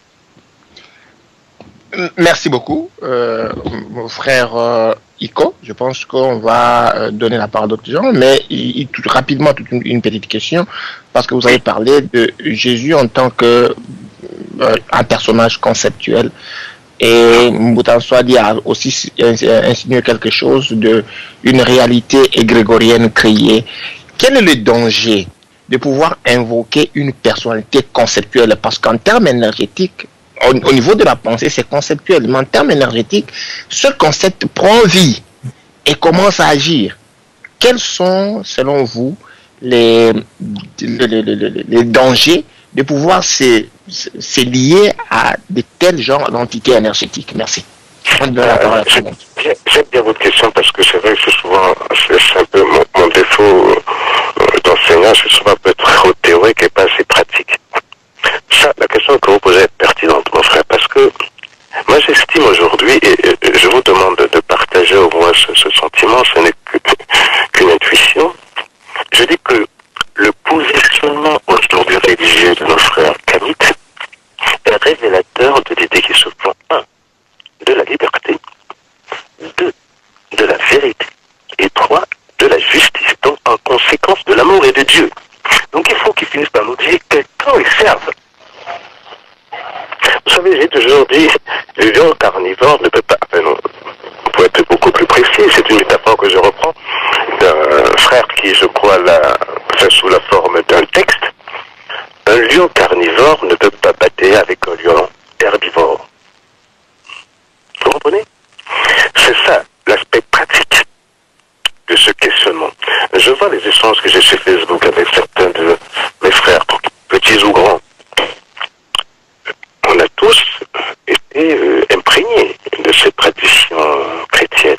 Merci beaucoup, euh, mon frère euh, Iko. Je pense qu'on va euh, donner la parole à d'autres gens, mais il, il, tout, rapidement, toute une, une petite question, parce que vous avez parlé de Jésus en tant que euh, un personnage conceptuel. Et Mboutan-Swadi a aussi insinué quelque chose de une réalité égrégorienne créée. Quel est le danger de pouvoir invoquer une personnalité conceptuelle? Parce qu'en termes énergétiques, au, au niveau de la pensée, c'est conceptuel, mais en termes énergétiques, ce concept prend vie et commence à agir. Quels sont, selon vous, les, les, les, les, les dangers de pouvoir se, se lier à de tels genres d'entités énergétiques? Merci. Euh, J'aime bien votre question parce que c'est vrai que c'est souvent, c'est un peu mon, mon défaut euh, d'enseignant, c'est souvent un peu trop théorique et pas assez pratique. Ça, la question que vous posez est pertinente, mon frère, parce que moi j'estime aujourd'hui, et, et je vous demande de partager au moins ce, ce sentiment, ce n'est qu'une intuition. Je dis que le positionnement aujourd'hui religieux de nos frères kamites est révélateur de l'idée qui se font, un, de la liberté, deux, de la vérité, et trois, de la justice, donc en conséquence de l'amour et de Dieu. Donc il faut qu'ils finissent par nous dire quel temps ils servent. Vous savez, j'ai toujours dit, le lion carnivore ne peut pas, enfin non, pour être beaucoup plus précis, c'est une métaphore que je reprends d'un frère qui, je crois, l'a fait sous la forme d'un texte. Un lion carnivore ne peut pas batailler avec un lion herbivore. Vous comprenez? C'est ça, l'aspect pratique de ce questionnement. Je vois les échanges que j'ai sur Facebook avec certains de mes frères, petits ou grands. On a tous été euh, imprégnés de ces traditions chrétiennes.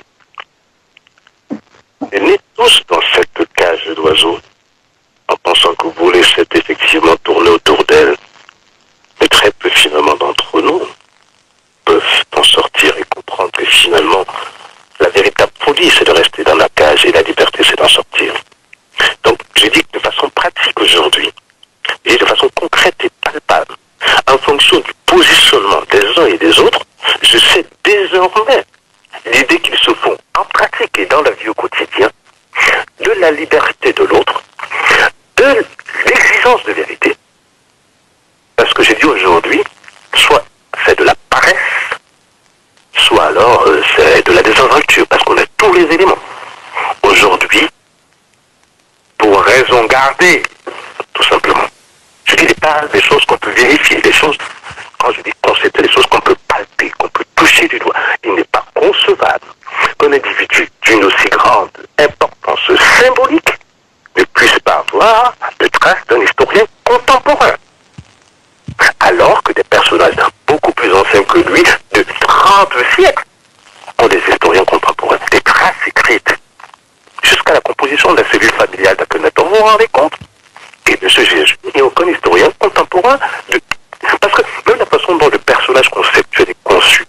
Et nés tous dans cette cage d'oiseaux, en pensant que vous laissez effectivement tourner autour d'elle. Mais très peu finalement d'entre nous peuvent en sortir et comprendre que finalement, la véritable folie, c'est de rester dans la cage et la liberté, c'est d'en sortir. Donc, je dis que de façon pratique aujourd'hui, et de façon concrète et palpable, en fonction du positionnement des uns et des autres, je sais désormais l'idée qu'ils se font en pratique et dans la vie au quotidien de la liberté de l'autre, de l'exigence de vérité. Parce que j'ai dit aujourd'hui, soit c'est de la paresse, soit alors euh, c'est de la désinvolture, parce qu'on a tous les éléments. Aujourd'hui, pour raison gardée, tout simplement. Je dis pas des choses qu'on peut vérifier, des choses, quand je dis concept, des choses qu'on peut palper, qu'on peut toucher du doigt. Il n'est pas concevable qu'un individu d'une aussi grande importance symbolique ne puisse pas avoir de traces d'un historien contemporain. Alors que des personnages beaucoup plus anciens que lui, de trente siècles, ont des historiens contemporains, des traces écrites, jusqu'à la composition de la cellule familiale d'Akhenaton. Vous vous rendez compte? Et de ce Jésus, il n'y a aucun historien contemporain. De... Parce que même la façon dont le personnage conceptuel est conçu,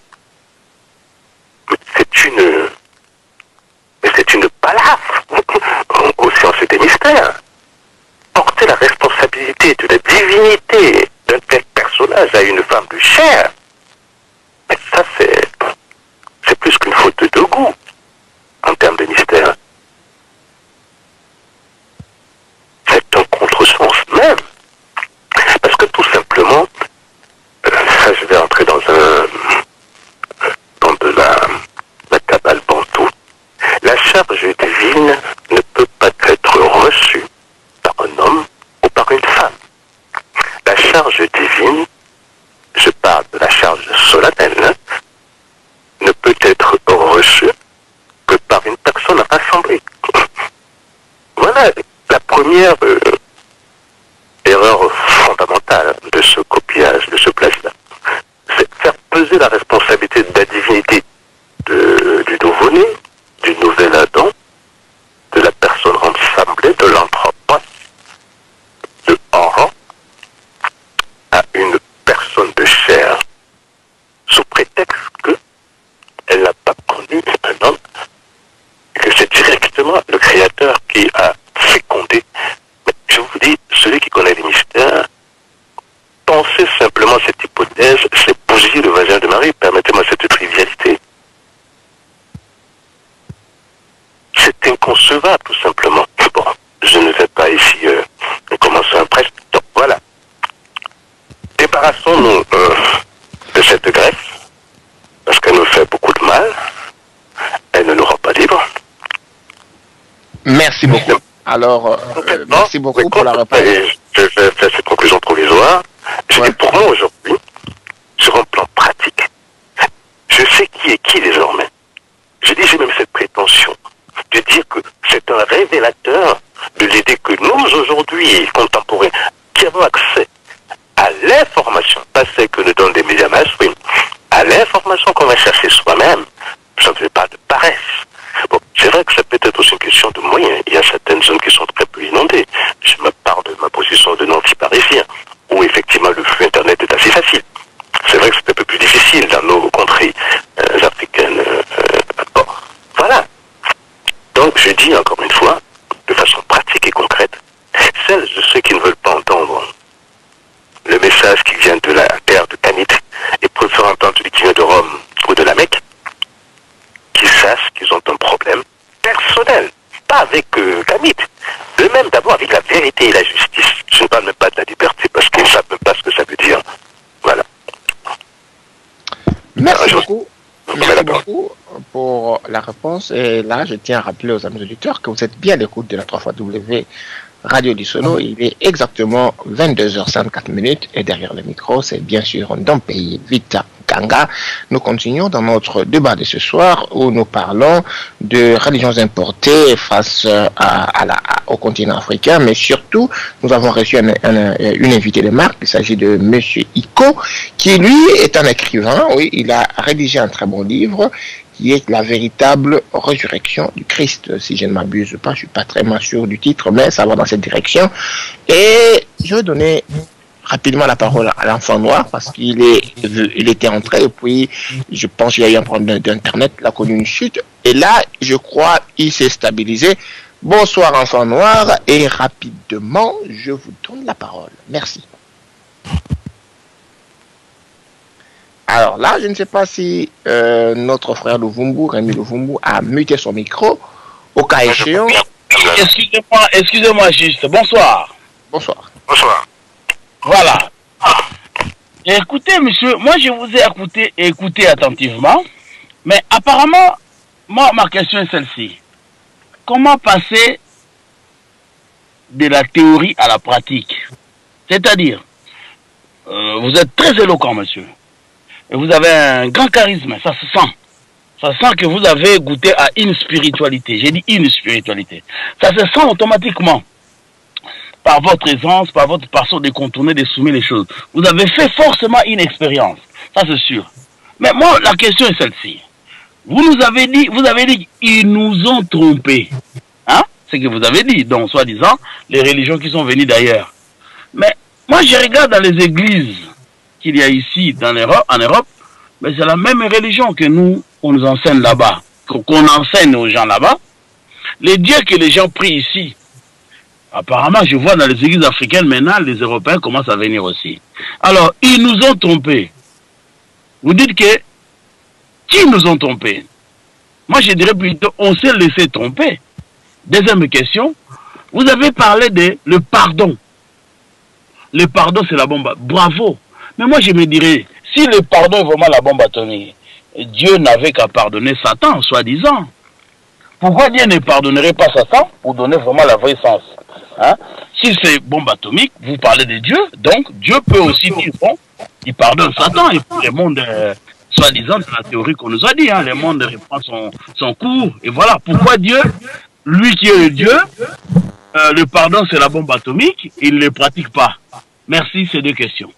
c'est une... Mais c'est une balafre aux sciences des mystères. Porter la responsabilité de la divinité d'un tel personnage à une femme de chair, mais ça c'est... c'est plus qu'une faute de goût en termes de mystère. C'est un contresens même. Parce que tout simplement, euh, ça je vais entrer dans un... dans de la, la cabale bantou. La charge divine ne peut pas être reçue par un homme ou par une femme. La charge divine, je parle de la charge solennelle, ne peut être reçue que par une personne rassemblée. Voilà la première euh, erreur fondamentale de ce copiage, de ce plagiat. C'est faire peser la responsabilité de la divinité de, du nouveau-né, du nouvel Adam, de la personne rassemblée, de l'anthropos, de Enran, à une personne de chair, sous prétexte que elle n'a pas connu un homme, que c'est directement le Créateur qui a fécondé. Mais je vous dis, celui qui connaît les mystères, pensez simplement cette hypothèse, c'est bousiller le vagin de Marie, permettez-moi cette trivialité. C'est inconcevable, tout simplement. Bon, je ne vais pas ici euh, commencer un prêche. Donc voilà. Débarrassons-nous euh, de cette greffe Merci beaucoup. Alors, euh, merci beaucoup pour la réponse. Je vais faire cette conclusion provisoire. Je dis pour moi aujourd'hui, sur un plan pratique, je sais qui est qui désormais. Je dis, j'ai même cette prétention de dire que c'est un révélateur de l'idée que nous, aujourd'hui, contemporains, qui avons accès à l'information, pas celle que nous donnent des médias mainstream, à l'information qu'on va chercher soi-même, ça ne fait pas de paresse. Bon, c'est vrai que c'est peut-être aussi une question de moyens. Il y a certaines zones qui sont très peu inondées. Je me parle de ma position de nanti-parisien, où effectivement le flux Internet est assez facile. C'est vrai que c'est un peu plus difficile dans nos contrées euh, africaines. Euh, euh, bon, voilà. Donc je dis encore une fois, de façon pratique et concrète, celles de ceux qui ne veulent pas entendre le message qui vient de la terre de Canit et préfèrent entendre celui qui vient de Rome ou de la Mecque, qu'ils sachent qu'ils ont un problème personnel, pas avec euh, Canit, eux-mêmes d'abord avec la vérité et la justice. Je ne parle même pas de la liberté parce qu'ils ne savent même pas ce que ça veut dire. Voilà. Merci Alors, beaucoup. Je... Merci beaucoup pour la réponse. Et là, je tiens à rappeler aux amis auditeurs que vous êtes bien à l'écoute de la trois fois W Radio du Solo. Il est exactement vingt-deux heures cinquante minutes et derrière le micro, c'est bien sûr Ndompei Vita Kanga. Nous continuons dans notre débat de ce soir où nous parlons de religions importées face à, à la, au continent africain, mais surtout, nous avons reçu un, un, une invitée de marque. Il s'agit de Monsieur Iko, qui lui est un écrivain. Oui, il a rédigé un très bon livre qui est la véritable résurrection du Christ, si je ne m'abuse pas, je suis pas très sûr du titre, mais ça va dans cette direction. Et je vais donner rapidement la parole à l'enfant noir, parce qu'il est, il était entré, et puis je pense qu'il y a eu un problème d'internet, il a connu une chute, et là, je crois, il s'est stabilisé. Bonsoir enfant noir, et rapidement, je vous donne la parole. Merci. Alors là, je ne sais pas si euh, notre frère Louvumbu, Rémi Louvumbu, a muté son micro. Au cas échéant. Excusez-moi, excusez-moi juste. Bonsoir. Bonsoir. Bonsoir. Voilà. Écoutez, monsieur, moi je vous ai écouté, écouté attentivement, mais apparemment, moi, ma question est celle-ci. Comment passer de la théorie à la pratique? C'est-à-dire, euh, vous êtes très éloquent, monsieur. Et vous avez un grand charisme, ça se sent. Ça sent que vous avez goûté à une spiritualité. J'ai dit une spiritualité. Ça se sent automatiquement. Par votre aisance, par votre façon de contourner, de soumettre les choses. Vous avez fait forcément une expérience. Ça c'est sûr. Mais moi, la question est celle-ci. Vous nous avez dit, vous avez dit, ils nous ont trompés. Hein? C'est ce que vous avez dit. Donc, soi-disant, les religions qui sont venues d'ailleurs. Mais moi, je regarde dans les églises qu'il y a ici dans l'Europe, en Europe, mais c'est la même religion que nous, on nous enseigne là-bas, qu'on enseigne aux gens là-bas. Les dieux que les gens prient ici, apparemment, je vois dans les églises africaines, maintenant, les Européens commencent à venir aussi. Alors, ils nous ont trompés. Vous dites que, qui nous ont trompés? Moi, je dirais plutôt, on s'est laissé tromper. Deuxième question, vous avez parlé de le pardon. Le pardon, c'est la bombe. Bravo. Mais moi, je me dirais, si le pardon est vraiment la bombe atomique, Dieu n'avait qu'à pardonner Satan, soi-disant. Pourquoi Dieu ne pardonnerait pas Satan pour donner vraiment la vraie sens? Hein? Si c'est bombe atomique, vous parlez de Dieu, donc Dieu peut aussi dire, bon, il pardonne Satan, et puis le monde, euh, soi-disant, c'est la théorie qu'on nous a dit, hein, le monde reprend son, son cours, et voilà. Pourquoi Dieu, lui qui est le Dieu, euh, le pardon c'est la bombe atomique, il ne le pratique pas? Merci, ces deux questions.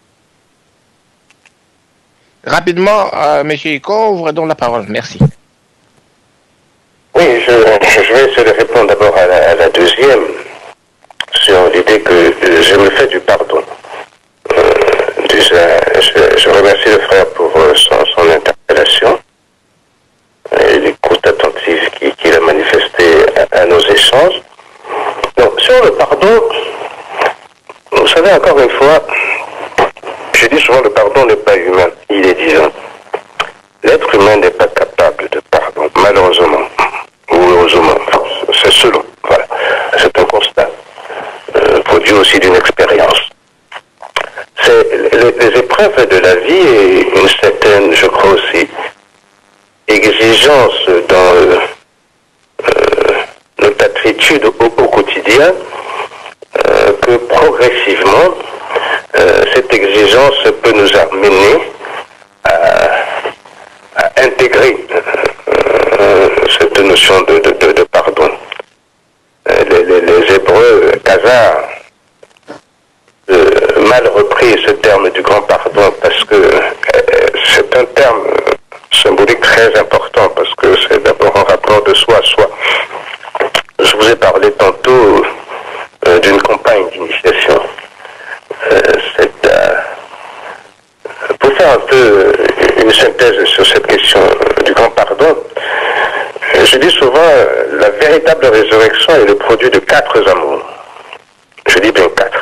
Rapidement, euh, M. Iko, ouvrez donc la parole. Merci. Oui, je, je vais essayer de répondre d'abord à, à la deuxième, sur l'idée que euh, je me fais du pardon. Euh, déjà, je, je remercie le frère pour euh, son, son interpellation et l'écoute attentive qu'il qui a manifestée à, à nos échanges. Donc, sur le pardon, vous savez, encore une fois, je dis souvent le pardon n'est pas humain, il est divin. L'être humain n'est pas capable de pardon, malheureusement, ou heureusement, c'est selon, voilà, c'est un constat, euh, produit aussi d'une expérience. C'est les, les épreuves de la vie et une certaine, je crois aussi, exigence dans euh, euh, nos tas de certitude au, au quotidien euh, que progressivement, euh, cette exigence peut nous amener à, à intégrer euh, cette notion de, de, de, de pardon. Les, les, les Hébreux, Khazars, euh, mal repris ce terme du grand pardon parce que euh, c'est un terme symbolique très important parce que c'est d'abord un rapport de soi à soi. Je vous ai parlé tantôt euh, d'une campagne d'initiation. Euh, c'est, euh, pour faire un peu une synthèse sur cette question du grand pardon, je dis souvent euh, la véritable résurrection est le produit de quatre amours. Je dis bien quatre.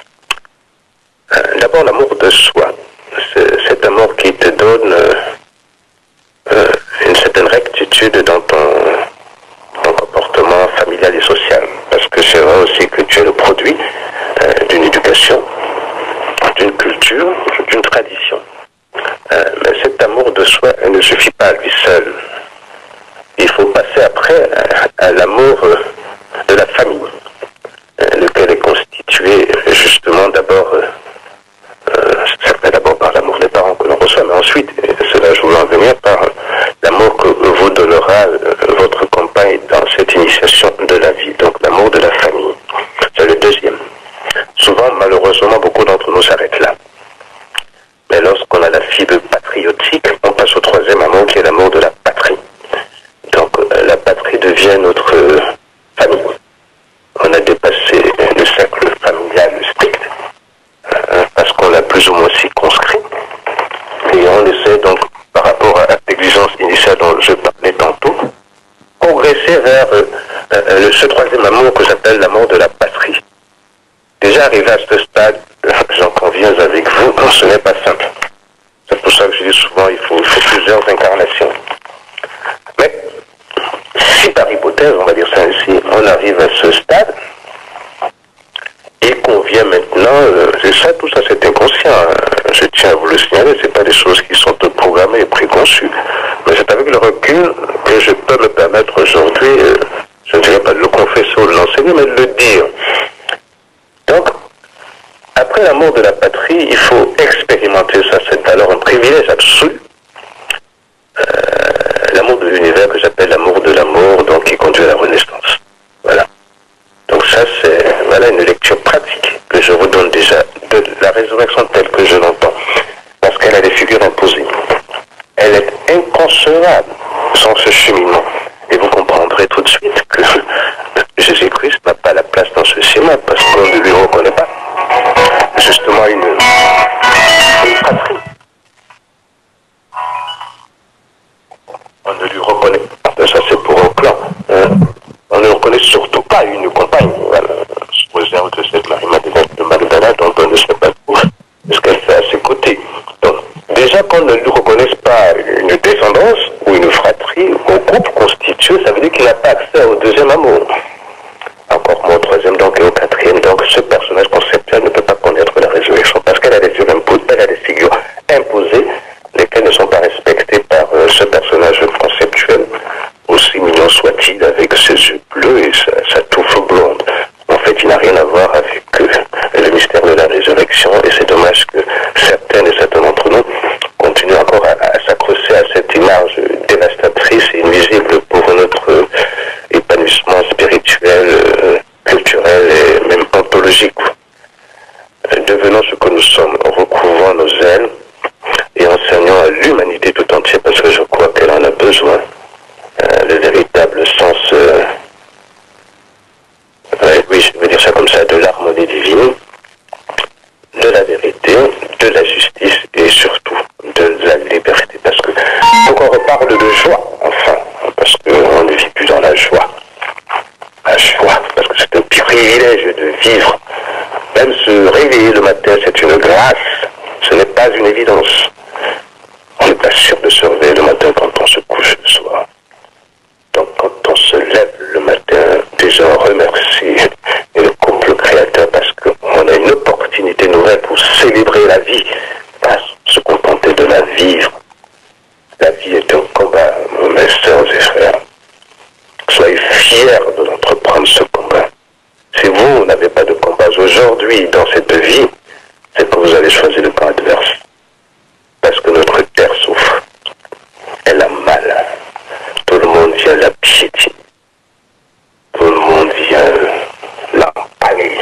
Euh, d'abord l'amour de soi. C'est cet amour qui te donne euh, euh, une certaine rectitude dans ton, ton comportement familial et social. Parce que c'est vrai aussi que tu es le produit euh, d'une éducation, d'une culture, d'une tradition. Euh, mais cet amour de soi elle ne suffit pas à lui seul. Il faut passer après à, à l'amour de la famille, euh, lequel est constitué justement d'abord, euh, euh, certes d'abord par l'amour des parents que l'on reçoit, mais ensuite, et cela je voulais en venir, par l'amour que vous donnera euh, votre compagne dans cette initiation de la vie, donc l'amour de la famille. C'est le deuxième. Souvent, malheureusement, beaucoup d'entre nous s'arrêtent là. Mais lorsqu'on a la fibre patriotique, on passe au troisième amour qui est l'amour de la patrie. Donc euh, la patrie devient notre euh, famille. On a dépassé le cercle familial strict, euh, parce qu'on l'a plus ou moins circonscrit. Et on essaie donc, par rapport à l'exigence initiale dont je parlais tantôt, progresser vers euh, euh, le, ce troisième amour que j'appelle l'amour de la patrie. Déjà arrivé à ce stade, j'en conviens avec vous, non, ce n'est pas simple. C'est pour ça que je dis souvent, il faut, il faut plusieurs incarnations. Mais si par hypothèse, on va dire ça ainsi, on arrive à ce stade, il convient maintenant, euh, c'est ça, tout ça c'est inconscient, hein. Je tiens à vous le signaler, c'est pas des choses qui sont programmées et préconçues, mais c'est avec le recul que je peux me permettre aujourd'hui, euh, je ne dirais pas de le confesser ou de l'enseigner, mais de le dire. Donc, après l'amour de la patrie, il faut expérimenter ça, c'est alors un privilège absolu. Euh, l'amour de l'univers que j'appelle l'amour de l'amour, donc qui conduit à la renaissance. Voilà. Donc ça, c'est voilà une lecture pratique que je vous donne déjà de la résurrection telle que je l'entends, parce qu'elle a des figures imposées. Elle est inconcevable sans ce cheminement. Et vous comprendrez tout de suite que Jésus-Christ n'a pas la place dans ce schéma, parce qu'on ne lui reconnaît pas justement une, une patrie. On ne lui reconnaît pas, ça c'est pour un clan. Hein. On ne reconnaît surtout pas une compagne. Voilà. Sous réserve de cette Marie-Madeleine de Magdala dont on ne sait pas tout ce qu'elle fait à ses côtés. Donc, déjà qu'on ne lui reconnaisse pas une descendance ou une fratrie au groupe constitué, ça veut dire qu'il n'a pas accès au deuxième amour. Encore moins au troisième donc et au quatrième. Donc ce personnage conceptuel ne peut pas connaître la résurrection parce qu'elle a des figures imposées, elle a des figures imposées, lesquelles ne sont pas respectées par euh, ce personnage conceptuel, aussi mignon soit-il, avec ses yeux bleus et sa, sa touffe blonde. En fait, il n'a rien à voir avec euh, le mystère de la résurrection et c'est dommage que certaines et certains d'entre nous continuent encore à, à s'accrocher à cette image dévastatrice et nuisible pour notre euh, épanouissement spirituel, euh, culturel et même ontologique. Euh, devenons ce que nous sommes, recouvrant nos ailes et enseignant à l'humanité tout entière parce que je crois qu'elle en a besoin, euh, le véritable sens, euh, euh, oui, je veux dire ça comme ça, de l'harmonie divine, de la vérité, de la justice et surtout de la liberté. Parce que, donc on reparle de joie, enfin, parce qu'on ne vit plus dans la joie. La joie, parce que c'est un privilège de vivre. Même se réveiller le matin, c'est une grâce, ce n'est pas une évidence. On n'est pas sûr de se réveiller le matin quand on se couche le soir. Donc quand on se lève le matin, déjà on remercie le couple créateur parce qu'on a une opportunité nouvelle pour célébrer la vie, pas se contenter de la vivre. La vie est un combat, mes sœurs et frères. Soyez fiers de l'entreprendre ce la piétine. Tout le monde vient l'empaler.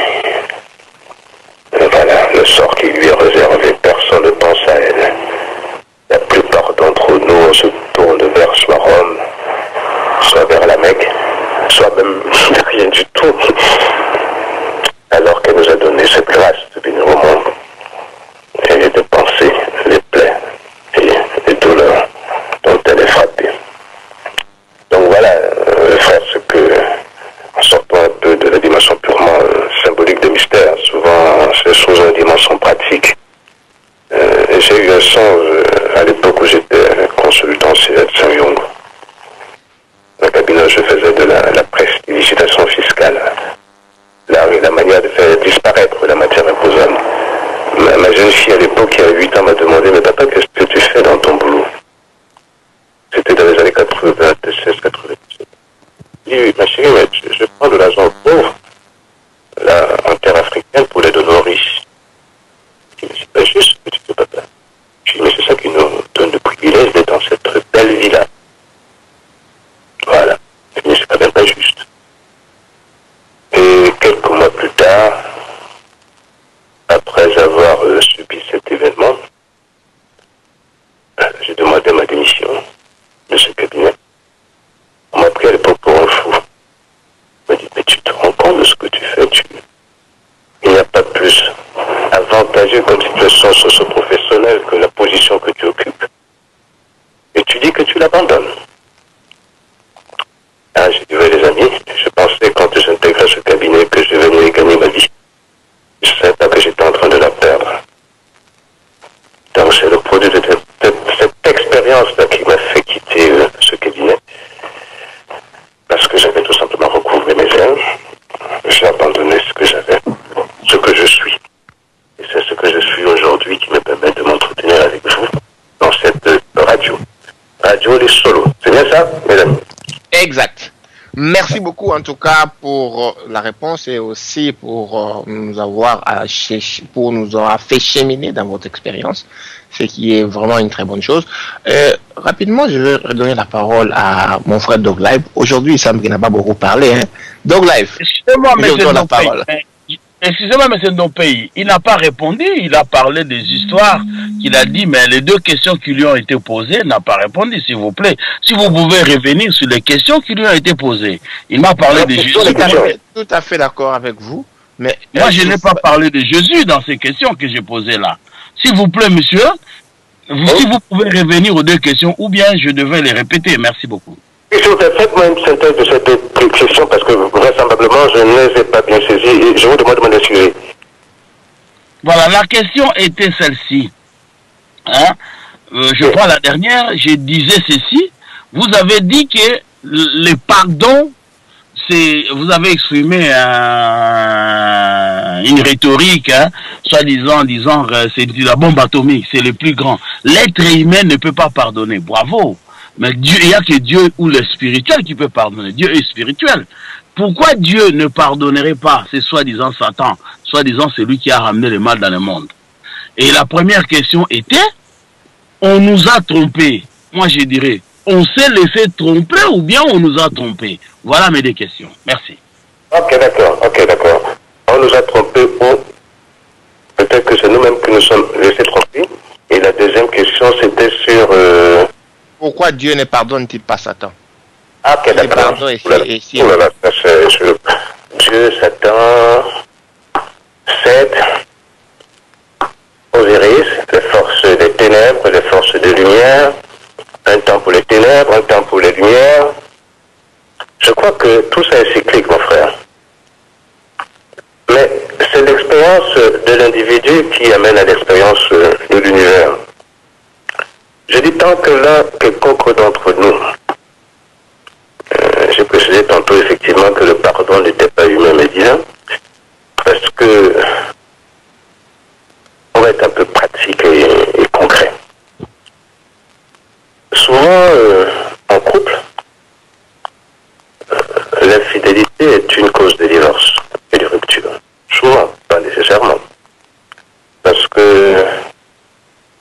Voilà le sort qui lui est réservé, personne ne pense à elle. La plupart d'entre nous, on se tourne vers soit Rome, soit vers la Mecque, soit même rien du tout. Alors qu'elle nous a donné cette grâce de venir au monde et de penser les plaies et les douleurs dont elle est frappée. Donc voilà, euh, frère, ce que, en sortant un peu de la dimension purement euh, symbolique de mystère, souvent c'est sous une dimension pratique. Euh, j'ai eu un songe euh, à l'époque où j'étais consultant chez Saint-Jung. Dans le cabinet où je faisais de la, la prestidigitation fiscale. La, la manière de faire disparaître la matière imposable. Ma, ma jeune fille à l'époque, qui a huit ans, m'a demandé, mais papa, qu'est-ce que tu fais dans ton boulot? C'était dans les années quatre-vingt-seize quatre-vingt-dix-sept. Je dis, oui, ma chérie, mais je, je prends de l'argent pauvre, là, en terre africaine, pour les donner aux riches. Je dis, mais c'est pas juste ce que tu fais, papa. Je dis, mais c'est ça qui nous donne le privilège d'être dans cette belle vie-là. Voilà. Mais c'est quand même pas juste. Et quelques mois plus tard, après avoir euh, subi cet événement, euh, j'ai demandé ma démission de ce cabinet. On m'a pris à l'époque pour un fou. On m'a dit, mais tu te rends compte de ce que tu fais, tu... Il n'y a pas plus avantageux comme situation socio-professionnelle que la position que tu occupes. Et tu dis que tu l'abandonnes. Ah, j'ai dit, ouais, les amis, je pensais quand j'intégrais ce cabinet que je venais gagner ma vie. Je ne savais pas que j'étais en train de la perdre. Donc c'est le produit de, de, de cette expérience-là qui m'a fait quitter euh, ce cabinet. Parce que j'avais tout simplement recouvré mes ailes. J'ai abandonné ce que j'avais, ce que je suis. Et c'est ce que je suis aujourd'hui qui me permet de m'entretenir avec vous dans cette euh, radio. Radio Les Solos. C'est bien ça, mesdames? Exact. Merci beaucoup en tout cas pour la réponse et aussi pour nous avoir pour nous avoir fait cheminer dans votre expérience, ce qui est vraiment une très bonne chose. Euh, rapidement, je vais redonner la parole à mon frère Dog Live. Aujourd'hui, il semble qu'il n'a pas beaucoup parlé. Hein. Dog Live. Excusez-moi, mais c'est la parole. Excusez-moi, mais c'est nos pays. Il n'a pas répondu. Il a parlé des histoires qu'il a dit, mais les deux questions qui lui ont été posées, il n'a pas répondu, s'il vous plaît. Si vous pouvez revenir sur les questions qui lui ont été posées. Il m'a parlé de Jésus. Je suis tout à fait d'accord avec vous. Mais moi, je n'ai pas parlé de Jésus dans ces questions que j'ai posées là. S'il vous plaît, monsieur, vous, si vous pouvez revenir aux deux questions, ou bien je devais les répéter. Merci beaucoup. Faites-moi une synthèse de cette question parce que vraisemblablement je ne les ai pas bien saisies et je vous demande de m'excuser. Voilà, la question était celle-ci. Hein? Euh, je prends la dernière, je disais ceci. Vous avez dit que les pardons, c'est, vous avez exprimé un, une rhétorique, hein, soi-disant, disant, c'est la bombe atomique, c'est le plus grand. L'être humain ne peut pas pardonner. Bravo. Mais Dieu, il n'y a que Dieu ou le spirituel qui peut pardonner. Dieu est spirituel. Pourquoi Dieu ne pardonnerait pas, c'est soi-disant Satan, soi-disant celui qui a ramené le mal dans le monde? Et la première question était, on nous a trompés. Moi je dirais, on s'est laissé tromper ou bien on nous a trompés? Voilà mes deux questions. Merci. Ok, d'accord, ok, d'accord. On nous a trompés ou peut-être que c'est nous-mêmes qui nous sommes laissés tromper. Et la deuxième question c'était sur... Euh... Pourquoi Dieu ne pardonne-t-il pas Satan? Ah, ok, d'accord. Dieu, Satan, Seth, Osiris, les forces des ténèbres, les forces des lumières, un temps pour les ténèbres, un temps pour les lumières. Je crois que tout ça est cyclique, mon frère. Mais c'est l'expérience de l'individu qui amène à l'expérience de l'univers. Je dis tant que l'un, quelconque d'entre nous, euh, j'ai précisé tantôt effectivement que le pardon n'était pas humain mais divin, parce que on va être un peu pratique et, et concret. Souvent, euh, en couple, euh, l'infidélité est une cause de divorce et de rupture. Souvent, pas nécessairement. Parce que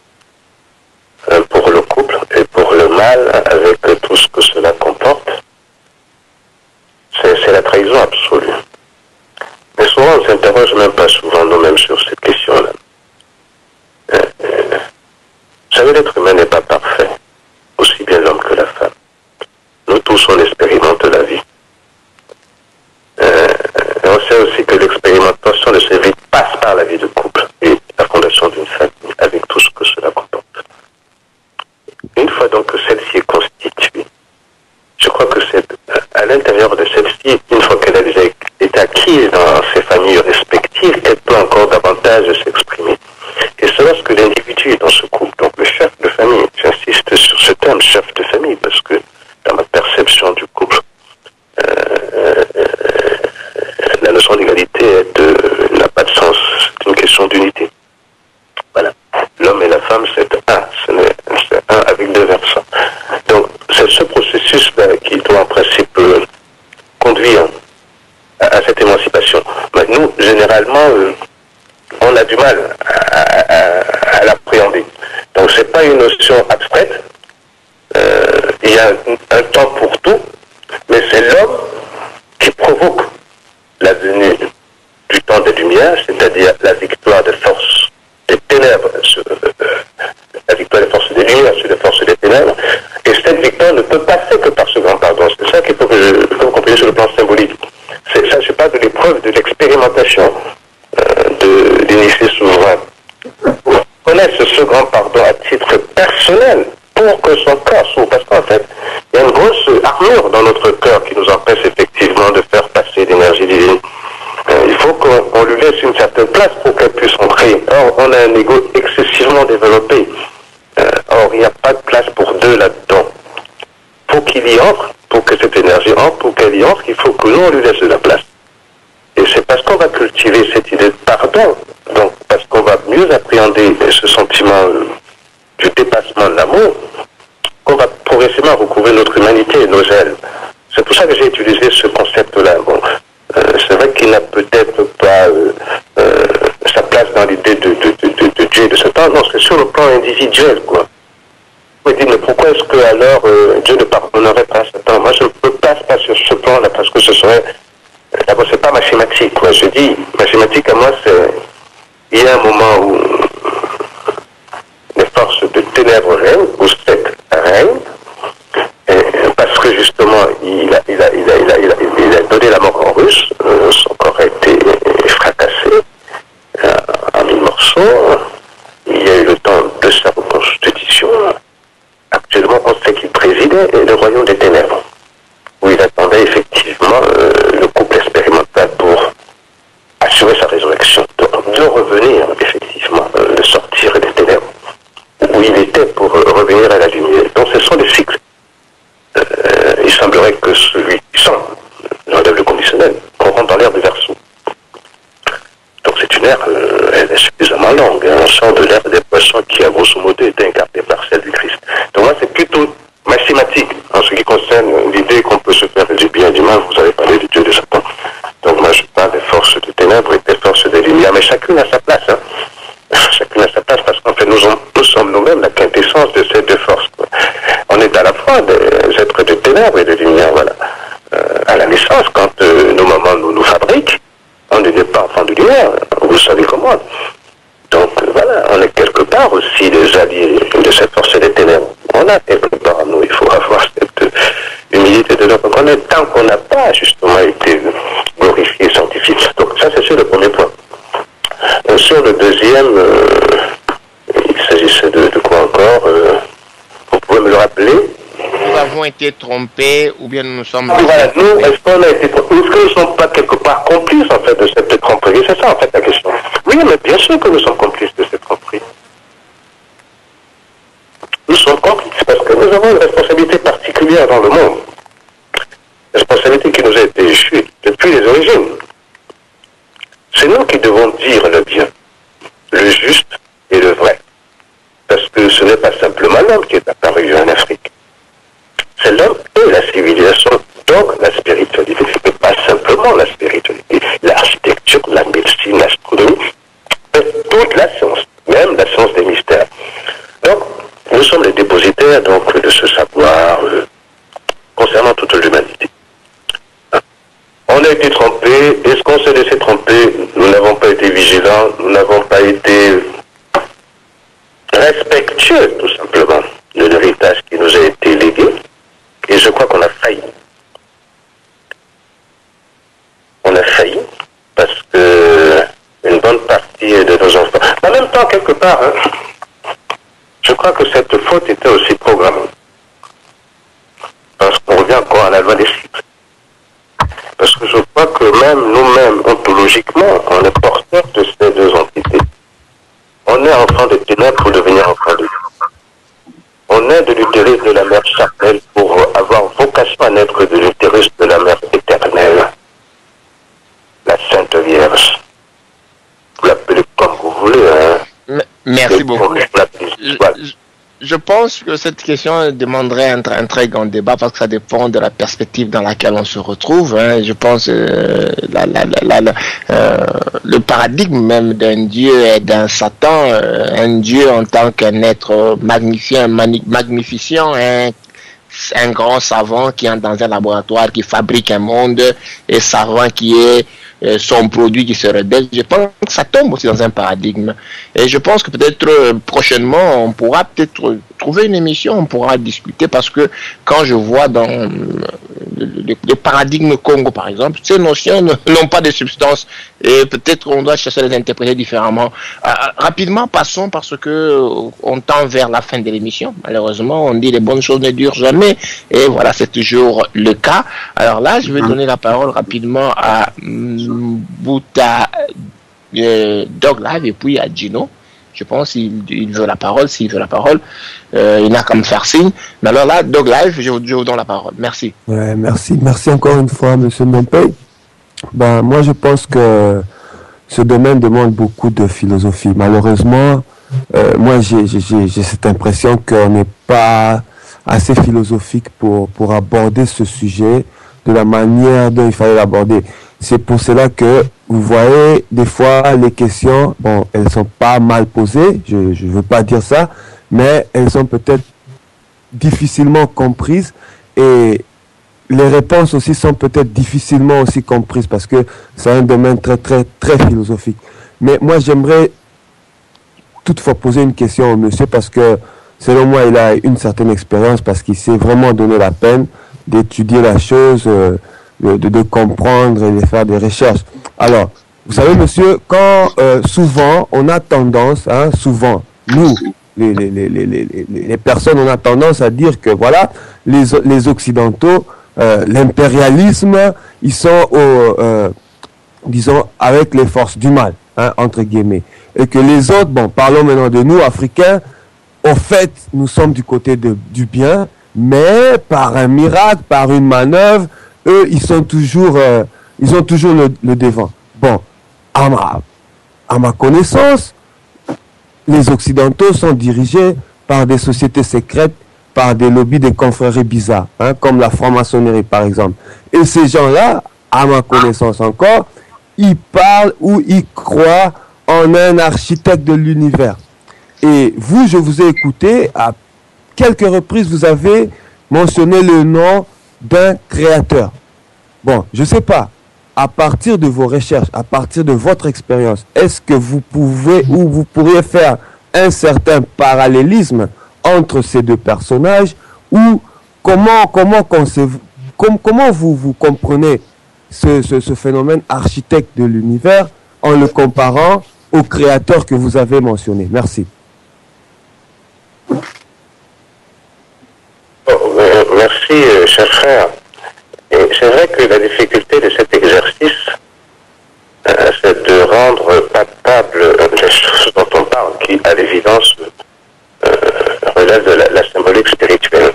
pour le couple et pour le mal, avec tout ce que cela comporte, trahison absolue. Mais souvent, on ne s'interroge même pas souvent nous-mêmes sur cette question-là. Euh, euh, vous savez, l'être humain n'est pas parfait, aussi bien l'homme que la femme. Nous tous, on expérimente la vie. Euh, on sait aussi que l'expérimentation de cette vie passe par la vie de couple et la fondation d'une famille, avec tout ce que cela comporte. Une fois donc que celle-ci est constituée, je crois que c'est à l'intérieur de celle-ci, une fois qu'elle a déjà été acquise dans ses familles respectives, elle peut encore davantage s'exprimer. Et c'est lorsque l'individu est dans ce couple, donc le chef de famille, j'insiste sur ce terme, chef de famille, parce que dans ma perception du couple, euh, la notion d'égalité n'a pas de sens, c'est une question d'unité. Voilà. L'homme et la femme, c'est un, c'est un avec deux versants. Donc, c'est ce processus-là qui doit en principe euh, conduire à, à cette émancipation. Mais nous, généralement, euh, on a du mal à, à, à l'appréhender. Donc, c'est pas une notion abstraite. Euh, il y a un, un temps pour tout, mais c'est l'homme qui provoque la venue du temps des lumières, c'est-à-dire la victoire des forces des ténèbres, sur, euh, la victoire des forces des lumières sur les forces des ténèbres, et cette victoire ne peut passer que par ce grand pardon. C'est ça qu'il faut que, je, que vous compreniez sur le plan symbolique. C'est ça, je parle de l'épreuve, de l'expérimentation euh, de l'initié souverain. Connaître ce grand pardon à titre personnel pour que son cœur s'ouvre, parce qu'en fait, il y a une grosse armure dans notre cœur qui nous empêche effectivement de faire passer l'énergie divine. Euh, il faut qu'on lui laisse une certaine place pour qu'elle puisse entrer. Or, on a un ego excessivement développé. Euh, or, il n'y a pas de place pour deux là-dedans. Pour qu'il y entre, pour que cette énergie entre, pour qu'elle y entre, il faut que nous, on lui laisse de la place. Et c'est parce qu'on va cultiver cette idée de pardon, donc parce qu'on va mieux appréhender ce sentiment euh, du dépassement de l'amour, qu'on va progressivement recouvrir notre humanité et nos ailes. C'est pour ça que j'ai utilisé ce concept-là. Bon, euh, c'est vrai qu'il n'a peut-être pas euh, euh, sa place dans l'idée de, de, de, de, de Dieu et de Satan. Non, c'est sur le plan individuel, quoi. Vous me dites, mais pourquoi est-ce que alors euh, Dieu ne pardonnerait pas Satan? Moi, je ne peux pas pas sur ce plan-là parce que ce serait... D'abord, c'est pas mathématique, quoi. Je dis, mathématique à moi, c'est... Il y a un moment où les forces de ténèbres règnent, où cette règne, parce que justement, il a, il a, il a, il a, il a, il a donné la mort en russe, euh, son corps a été fracassé euh, en mille morceaux, il y a eu le temps de sa reconstitution. Actuellement, on sait qu'il présidait le royaume des ténèbres, où il attendait effectivement euh, le couple expérimental pour assurer sa résurrection, de, de revenir effectivement, euh, de sortir des ténèbres, où il était pour euh, revenir à la lumière. Donc ce sont des cycles. Euh, il semblerait que celui qui sent, j'enlève le conditionnel, qu'on rentre dans l'ère du Verseau. Donc c'est une ère, euh, elle est suffisamment longue. Hein. On sort de l'ère des poissons qui a grosso modo été incarnée par celle du Christ. Donc moi c'est plutôt mathématique en ce qui concerne l'idée qu'on peut se faire du bien et du mal. Vous avez parlé du Dieu de Satan. Donc moi je parle des forces de ténèbres et des forces des lumières, mais chacune a sa place. Hein. Chacune a sa place parce qu'en fait nous, nous sommes nous-mêmes la quintessence de ces deux forces. Quoi. On est à la fois des êtres de ténèbres et de lumière. Voilà. Euh, à la naissance, quand euh, nos mamans nous, nous fabriquent, on n'est pas enfant de lumière. Vous savez comment. Donc euh, voilà, on est quelque part aussi les alliés de cette force des ténèbres. On a quelque part, nous, il faut avoir cette euh, humilité de notre connaître tant qu'on n'a pas justement été glorifié, sanctifié. Donc ça c'est sur le premier point. Euh, sur le deuxième, euh, il s'agissait de, de quoi encore euh, vous pouvez me le rappeler? Nous avons été trompés ou bien nous nous sommes... Ah, voilà, nous, est-ce qu'on a été trompés? Est-ce que nous ne sommes pas quelque part complices en fait de cette tromperie? C'est ça en fait la question. Oui, mais bien sûr que nous sommes complices de cette tromperie. Nous sommes complices parce que nous avons une responsabilité particulière dans le monde. Une responsabilité qui nous a été échue depuis les origines. C'est nous qui devons dire le bien, le juste et le vrai. Parce que ce n'est pas simplement l'homme qui est apparu en Afrique. C'est l'homme et la civilisation, donc la spiritualité. Mais pas simplement la spiritualité, l'architecture, la médecine, l'astronomie, toute la science, même la science des mystères. Donc, nous sommes les dépositaires donc, de ce savoir euh, temps, nous n'avons pas été respectueux, tout simplement, de l'héritage qui nous a été légué. Et je crois qu'on a failli. On a failli parce que une bonne partie de nos enfants... En même temps, quelque part, hein, je crois que cette faute était aussi programmée. Parce qu'on revient encore à la loi des cycles. Parce que je crois que même nous-mêmes, ontologiquement, on est porteurs de ces deux entités. On est enfant de ténèbres pour devenir enfant de Dieu. On est de l'utérus de la mère charnelle pour avoir vocation à naître de l'utérus de la mère éternelle. La Sainte Vierge. Vous l'appelez comme vous voulez. Hein. Merci beaucoup. Je, je pense que cette question demanderait un, un très grand débat parce que ça dépend de la perspective dans laquelle on se retrouve. Hein. Je pense euh, la, la, la, la, euh, le paradigme même d'un Dieu et d'un Satan, euh, un Dieu en tant qu'un être magnifiant, magnificent, un, un grand savant qui entre dans un laboratoire, qui fabrique un monde, et savant qui est euh, son produit qui se rebelle. Je pense que ça tombe aussi dans un paradigme. Et je pense que peut-être euh, prochainement, on pourra peut-être trouver une émission, on pourra discuter, parce que quand je vois dans euh, le, le, le paradigme Congo, par exemple, ces notions n'ont pas de substance, et peut-être qu'on doit chercher à les interpréter différemment. Euh, rapidement, passons, parce que euh, on tend vers la fin de l'émission. Malheureusement, on dit les bonnes choses ne durent jamais, et voilà, c'est toujours le cas. Alors là, je vais donner la parole rapidement à Bouta euh, Dog Live et puis à Gino. Je pense qu'il il veut la parole. S'il veut la parole, euh, il n'a qu'à me faire signe. Mais alors là, Dog Live, je, je vous donne la parole. Merci. Ouais, merci. Merci encore une fois, monsieur Mompey. Ben, moi, je pense que ce domaine demande beaucoup de philosophie. Malheureusement, euh, moi, j'ai, j'ai, j'ai cette impression qu'on n'est pas assez philosophique pour, pour aborder ce sujet de la manière dont il fallait l'aborder. C'est pour cela que vous voyez des fois les questions, bon, elles sont pas mal posées, je ne veux pas dire ça, mais elles sont peut-être difficilement comprises, et les réponses aussi sont peut-être difficilement aussi comprises parce que c'est un domaine très très très philosophique. Mais moi j'aimerais toutefois poser une question au monsieur, parce que selon moi il a une certaine expérience, parce qu'il s'est vraiment donné la peine d'étudier la chose, euh, De, de, de comprendre et de faire des recherches. Alors, vous savez, monsieur, quand euh, souvent, on a tendance, hein, souvent, nous, les, les, les, les, les, les personnes, on a tendance à dire que, voilà, les, les Occidentaux, euh, l'impérialisme, ils sont, au, euh, disons, avec les forces du mal, hein, entre guillemets. Et que les autres, bon, parlons maintenant de nous, Africains, au fait, nous sommes du côté de, du bien, mais par un miracle, par une manœuvre, eux, ils sont toujours, euh, ils ont toujours le, le devant. Bon, à ma, à ma connaissance, les Occidentaux sont dirigés par des sociétés secrètes, par des lobbies de confréries bizarres, hein, comme la franc-maçonnerie par exemple. Et ces gens-là, à ma connaissance encore, ils parlent ou ils croient en un architecte de l'univers. Et vous, je vous ai écouté, à quelques reprises, vous avez mentionné le nom d'un créateur. Bon, je ne sais pas, à partir de vos recherches, à partir de votre expérience, est-ce que vous pouvez ou vous pourriez faire un certain parallélisme entre ces deux personnages, ou comment, comment, concevez, com, comment vous, vous comprenez ce, ce, ce phénomène architecte de l'univers en le comparant au créateur que vous avez mentionné? Merci. Merci, euh, cher frère. Et c'est vrai que la difficulté de cet exercice, euh, c'est de rendre palpable euh, les choses dont on parle, qui, à l'évidence, euh, relèvent de la, la symbolique spirituelle.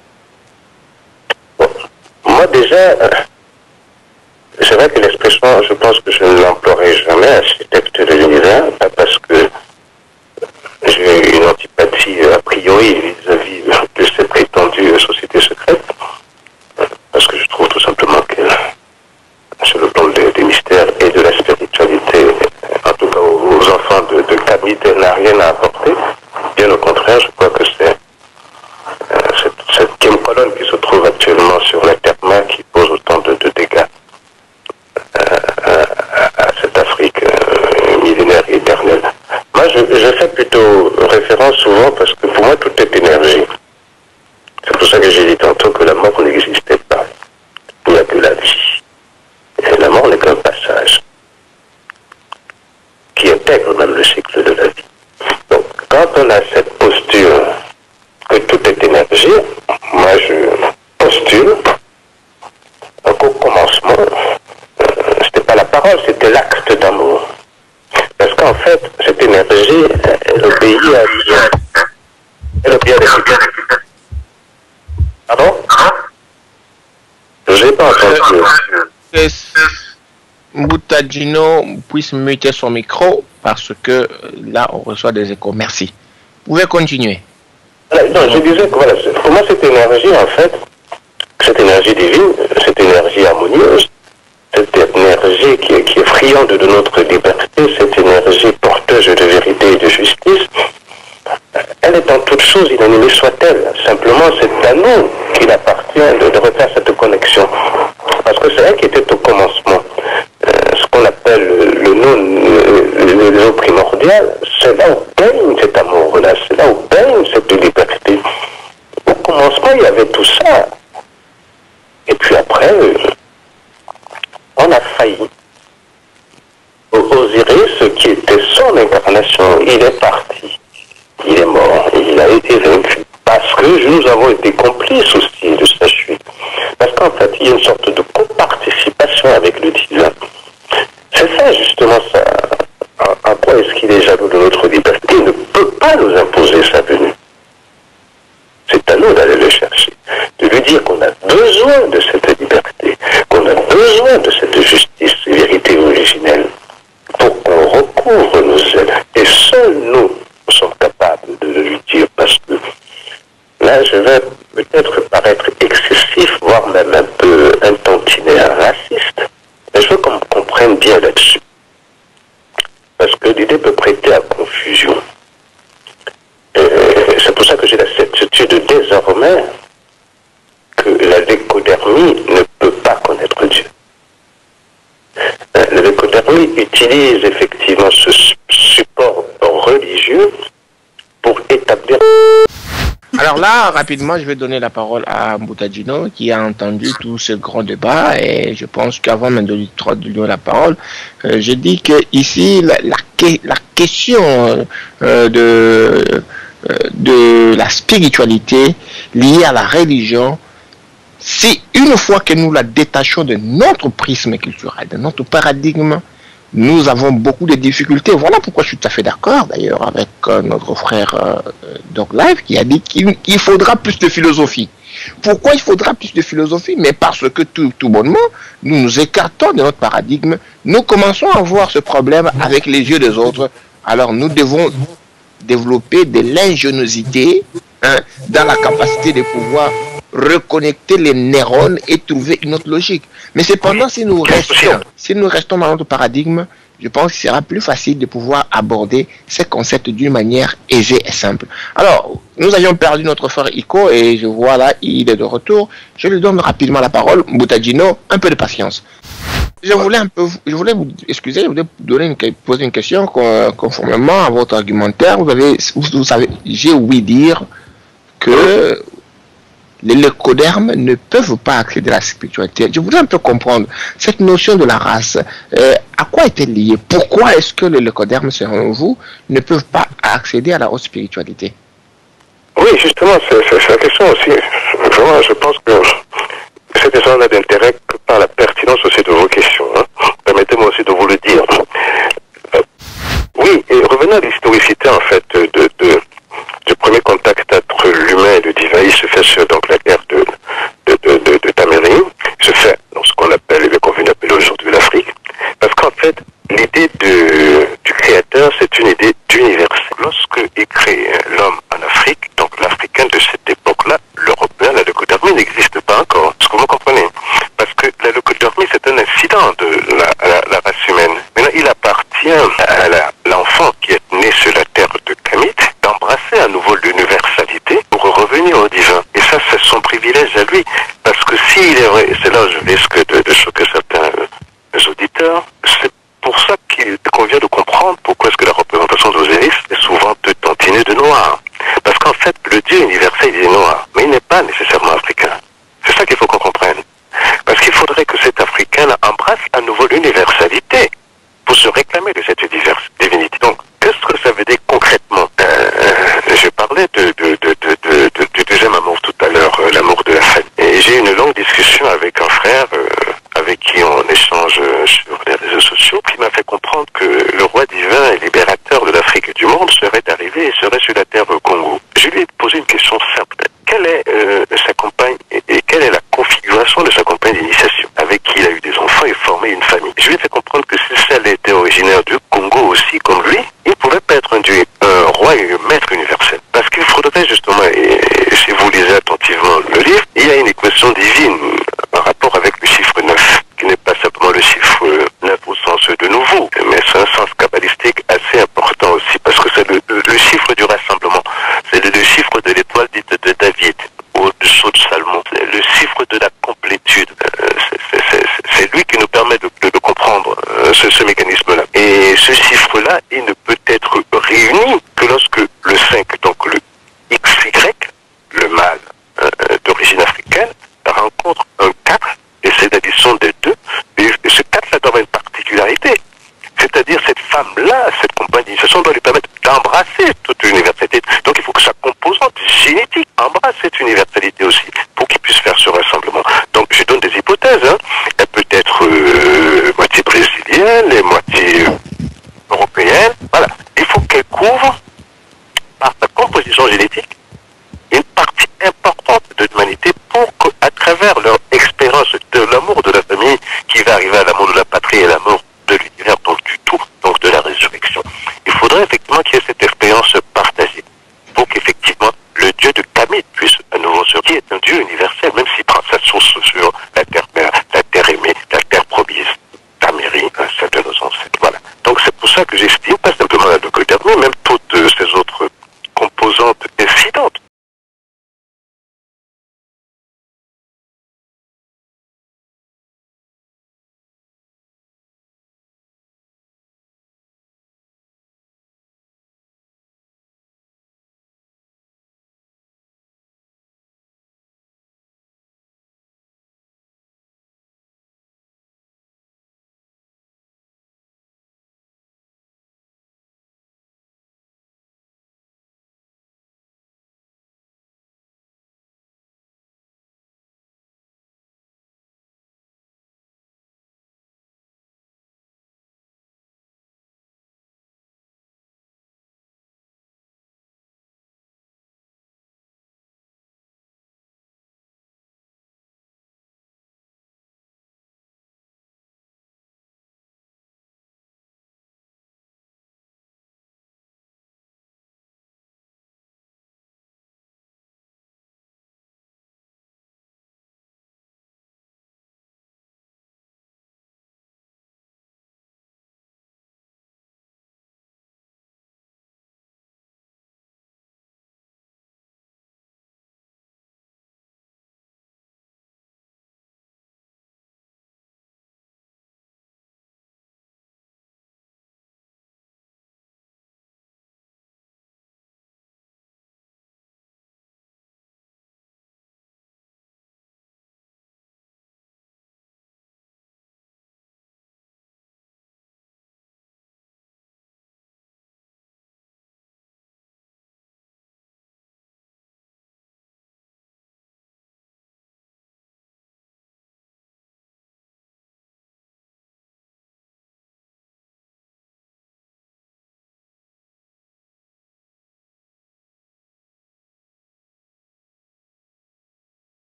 Bon. Moi, déjà, euh, c'est vrai que l'expression, je pense que je ne l'emploierai jamais, architecte de l'univers, pas parce que j'ai une antipathie a priori vis-à-vis de ces prétendues sociétés secrètes, parce que je trouve tout simplement que sur le plan des, des mystères et de la spiritualité, en tout cas aux, aux enfants de, de Camille, n'a rien à apporter. Bien au contraire, je crois que c'est euh, cette, cette game colonne qui se trouve actuellement sur la Terre-Mère qui pose autant de, de dégâts euh, à, à cette Afrique euh, millénaire et intègre même le cycle de la vie. Donc, quand on a cette posture que tout est énergie, moi je postule qu'au commencement, euh, c'était pas la parole, c'était l'acte d'amour. Parce qu'en fait, cette énergie, elle obéit à rien. Elle obéit à des... Pardon? Je n'ai pas entendu. Que Mbutadjino puisse muter son micro parce que là, on reçoit des échos. Merci. Vous pouvez continuer. Non, je disais que voilà, pour moi, cette énergie, en fait, cette énergie divine, cette énergie harmonieuse, cette énergie qui est, qui est friande de notre liberté, cette énergie porteuse de vérité et de justice, elle est en toute chose inanimée soit-elle. Simplement, c'est à nous qu'il appartient de, de refaire cette connexion. Parce que c'est elle qui était au commencement. Euh, ce qu'on appelle le, le non, le, le primordial, c'est là où baigne cet amour-là, c'est là où baigne cette liberté. Au commencement, il y avait tout ça. Et puis après, euh, on a failli. Osiris, qui était son incarnation, il est parti. Il est mort, il a été vaincu. Parce que nous avons été complices aussi de sa chute. Parce qu'en fait, il y a une sorte de coparticipation avec le divin. C'est ça, justement, ça. En quoi est-ce qu'il est jaloux de notre liberté? Il ne peut pas nous imposer sa venue. C'est à nous d'aller le chercher. De lui dire qu'on a besoin de cette liberté, qu'on a besoin de cette justice et vérité originelle pour qu'on recouvre nos ailes. Et seuls nous sommes capables de le lui dire, parce que là, je vais peut-être paraître excessif, voire même un peu un tantinet raciste, mais je veux qu'on me comprenne bien là-dessus. Parce que l'idée peut prêter à confusion. C'est pour ça que j'ai la certitude désormais que la lécodermie ne peut pas connaître Dieu. La lécodermie utilise effectivement ce support religieux pour établir... Alors là, rapidement, je vais donner la parole à Mbutadjino qui a entendu tout ce grand débat, et je pense qu'avant même de lui donner la parole, euh, je dis que ici la, la, la question euh, de, euh, de la spiritualité liée à la religion, c'est une fois que nous la détachons de notre prisme culturel, de notre paradigme, nous avons beaucoup de difficultés. Voilà pourquoi je suis tout à fait d'accord d'ailleurs avec euh, notre frère euh, Doc Live qui a dit qu'il qu'il faudra plus de philosophie. Pourquoi il faudra plus de philosophie? Mais parce que tout, tout bonnement, nous nous écartons de notre paradigme, nous commençons à voir ce problème avec les yeux des autres. Alors nous devons développer de l'ingéniosité hein, dans la capacité de pouvoir reconnecter les neurones et trouver une autre logique. Mais cependant, si nous restons, si nous restons dans notre paradigme, je pense qu'il sera plus facile de pouvoir aborder ces concepts d'une manière aisée et simple. Alors, nous avions perdu notre frère Iko et je vois là, il est de retour. Je lui donne rapidement la parole. Mbutadjino, un peu de patience. Je voulais un peu, je voulais vous excuser, je voulais donner une, poser une question conformément à votre argumentaire. Vous avez, vous, vous savez, j'ai ouï dire que les lécodermes ne peuvent pas accéder à la spiritualité. Je voudrais un peu comprendre cette notion de la race. Euh, à quoi est-elle liée? Pourquoi est-ce que les lécodermes, selon vous, ne peuvent pas accéder à la haute spiritualité? Oui, justement, c'est la question aussi. Vraiment, je pense que cette question n'a d'intérêt que par la pertinence aussi de vos questions. Hein. Permettez-moi aussi de vous le dire. Euh, oui, et revenons à l'historicité, en fait, de... de Le premier contact entre l'humain et le divin, il se fait sur donc, la guerre de, de, de, de, de Tamerine, il se fait dans ce qu'on appelle, le qu'on vient d'appeler aujourd'hui l'Afrique, parce qu'en fait, l'idée du créateur, c'est une idée d'universel. Lorsque il crée l'homme en Afrique, donc l'Africain de cette époque-là, l'Européen, la lécodermie n'existe pas encore. Est-ce que vous comprenez? Parce que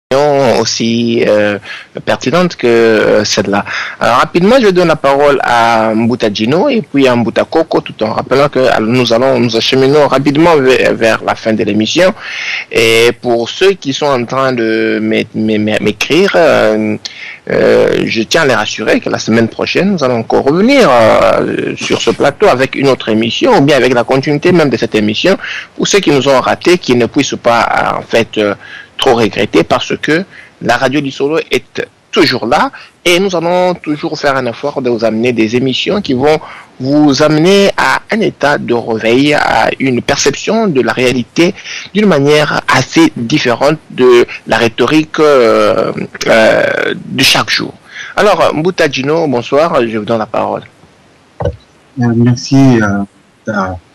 aussi euh, pertinente que euh, celle-là. Alors rapidement, je donne la parole à Mbouta Gino et puis à Mbouta Coco, tout en rappelant que nous allons nous acheminons rapidement vers, vers la fin de l'émission. Et pour ceux qui sont en train de m'écrire, euh, euh, je tiens à les rassurer que la semaine prochaine, nous allons encore revenir euh, sur ce plateau avec une autre émission ou bien avec la continuité même de cette émission pour ceux qui nous ont ratés, qui ne puissent pas en fait euh, trop regretter parce que la radio du solo est toujours là et nous allons toujours faire un effort de vous amener des émissions qui vont vous amener à un état de réveil, à une perception de la réalité d'une manière assez différente de la rhétorique euh, euh, de chaque jour. Alors, Mbouta Gino, bonsoir, je vous donne la parole. Merci, euh,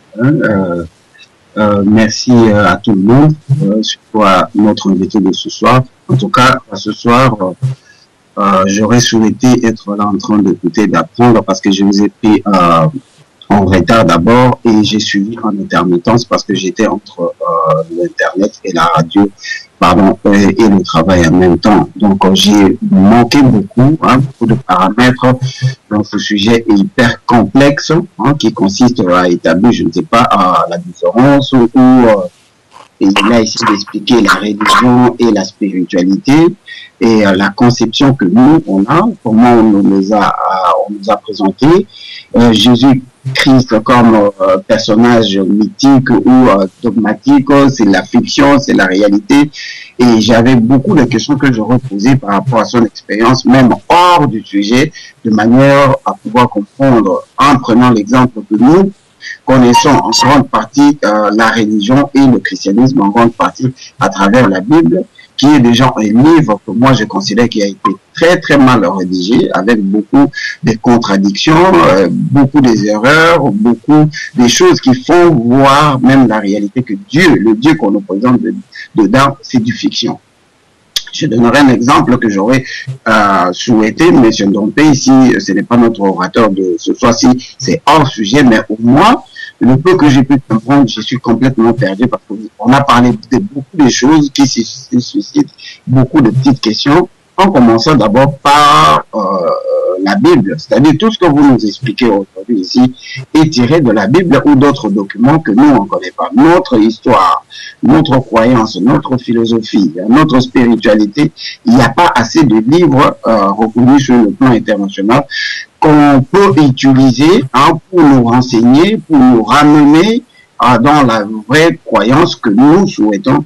euh, Euh, merci euh, à tout le monde, euh, surtout à notre invité de ce soir. En tout cas, ce soir, euh, euh, j'aurais souhaité être là en train d'écouter, d'apprendre, parce que je vous ai pris euh, en retard d'abord et j'ai suivi en intermittence parce que j'étais entre euh, l'internet et la radio, pardon, et, et le travail en même temps. Donc euh, j'ai manqué beaucoup, hein, beaucoup de paramètres. Donc ce sujet est hyper complexe, hein, qui consiste à établir, je ne sais pas, à la différence où euh, et il a essayé d'expliquer la religion et la spiritualité et euh, la conception que nous on a, comment on nous les a, on nous a présenté euh, Jésus-Christ comme euh, personnage mythique ou euh, dogmatique, c'est la fiction, c'est la réalité. Et j'avais beaucoup de questions que j'aurais posées par rapport à son expérience, même hors du sujet, de manière à pouvoir comprendre, en prenant l'exemple que nous connaissons en grande partie euh, la religion et le christianisme en grande partie à travers la Bible, qui est déjà un livre que moi je considère qui a été très très mal rédigé, avec beaucoup de contradictions, euh, beaucoup des erreurs, beaucoup des choses qui font voir même la réalité que Dieu, le Dieu qu'on nous présente de, dedans, c'est du fiction. Je donnerai un exemple que j'aurais euh, souhaité, mais je ne donne pas ici, ce n'est pas notre orateur de ce soir-ci, c'est hors sujet, mais au moins, le peu que j'ai pu comprendre, je suis complètement perdu parce qu'on a parlé de beaucoup de choses qui suscitent beaucoup de petites questions, en commençant d'abord par euh, la Bible, c'est-à-dire tout ce que vous nous expliquez aujourd'hui ici est tiré de la Bible ou d'autres documents que nous on ne connaît pas. Notre histoire, notre croyance, notre philosophie, notre spiritualité, il n'y a pas assez de livres euh, reconnus sur le plan international qu'on peut utiliser, hein, pour nous renseigner, pour nous ramener euh, dans la vraie croyance que nous souhaitons.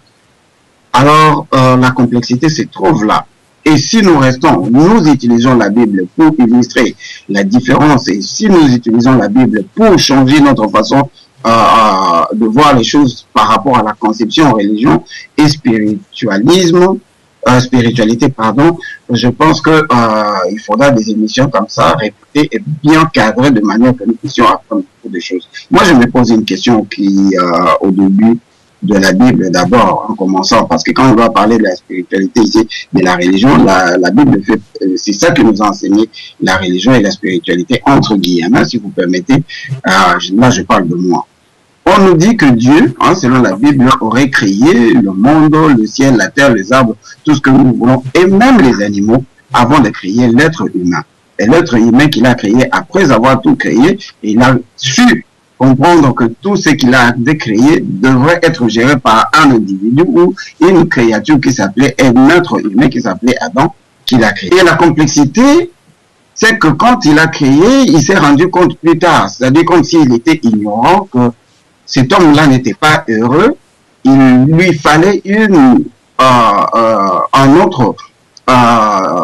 Alors, euh, la complexité se trouve là. Et si nous restons, nous utilisons la Bible pour illustrer la différence, et si nous utilisons la Bible pour changer notre façon euh, de voir les choses par rapport à la conception religion et spiritualisme, euh, spiritualité, pardon, je pense que euh, il faudra des émissions comme ça, répétées et bien cadrées de manière que nous puissions apprendre beaucoup de choses. Moi, je me pose une question qui, euh, au début de la Bible d'abord, en commençant, parce que quand on doit parler de la spiritualité ici, de la religion, la, la Bible fait, c'est ça que nous a enseigné la religion et la spiritualité, entre guillemets, si vous permettez, euh, là je parle de moi. On nous dit que Dieu, hein, selon la Bible, aurait créé le monde, le ciel, la terre, les arbres, tout ce que nous voulons, et même les animaux, avant de créer l'être humain. Et l'être humain qu'il a créé, après avoir tout créé, il a su comprendre que tout ce qu'il a décréé devrait être géré par un individu ou une créature qui s'appelait, un être humain qui s'appelait Adam, qu'il a créé. Et la complexité, c'est que quand il a créé, il s'est rendu compte plus tard, c'est-à-dire comme s'il était ignorant que cet homme-là n'était pas heureux, il lui fallait une, euh, euh, un autre, euh,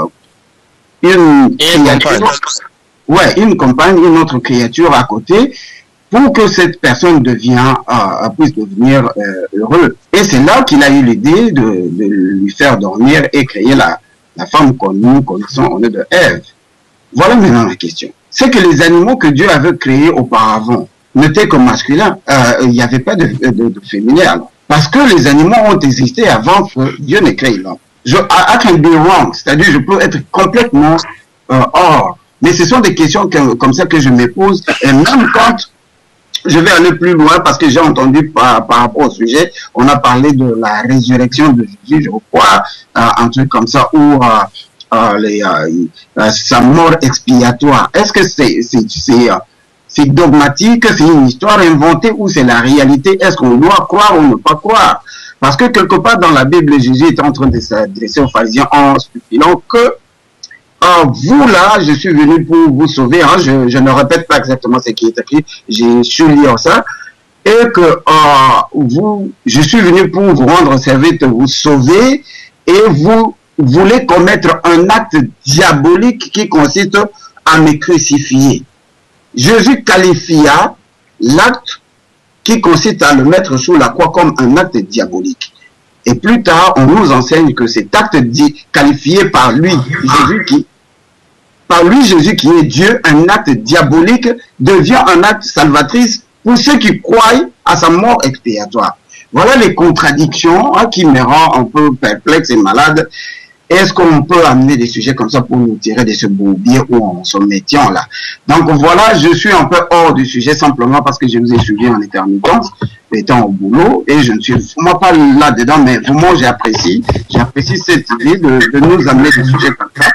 une créature, ouais, une compagne, une autre créature à côté, pour que cette personne devienne, euh, puisse devenir euh, heureux. Et c'est là qu'il a eu l'idée de, de lui faire dormir et créer la, la femme que nous connaissons au nom de Ève. Voilà maintenant la question. C'est que les animaux que Dieu avait créés auparavant n'étaient que masculins. Il euh, n'y avait pas de, de, de féminin. Alors. Parce que les animaux ont existé avant que Dieu ne crée l'homme. Je, I can be wrong, c'est-à-dire je peux être complètement euh, hors. Mais ce sont des questions que, comme ça que je me pose. Et même quand je vais aller plus loin parce que j'ai entendu par, par rapport au sujet, on a parlé de la résurrection de Jésus, je crois, euh, un truc comme ça, ou euh, euh, les, euh, euh, sa mort expiatoire. Est-ce que c'est c'est c'est euh, c'est dogmatique, c'est une histoire inventée ou c'est la réalité? Est-ce qu'on doit croire ou ne pas croire? Parce que quelque part dans la Bible, Jésus est en train de s'adresser aux pharisiens en spéculant que Euh, vous là, je suis venu pour vous sauver, hein, je, je ne répète pas exactement ce qui est écrit, j'ai su lire ça, et que euh, vous, je suis venu pour vous rendre service, vous sauver, et vous voulez commettre un acte diabolique qui consiste à me crucifier. Jésus qualifia l'acte qui consiste à le mettre sous la croix comme un acte diabolique. Et plus tard, on nous enseigne que cet acte dit, qualifié par lui, Jésus qui, par lui, Jésus qui est Dieu, un acte diabolique devient un acte salvatrice pour ceux qui croient à sa mort expiatoire. Voilà les contradictions hein, qui me rendent un peu perplexe et malade. Est-ce qu'on peut amener des sujets comme ça pour nous tirer de ce bourbier où on se mettant là? Donc voilà, je suis un peu hors du sujet simplement parce que je vous ai suivi en intermittence, étant au boulot, et je ne suis moi pas là-dedans, mais vraiment j'apprécie, j'apprécie cette idée de, de nous amener des sujets comme ça,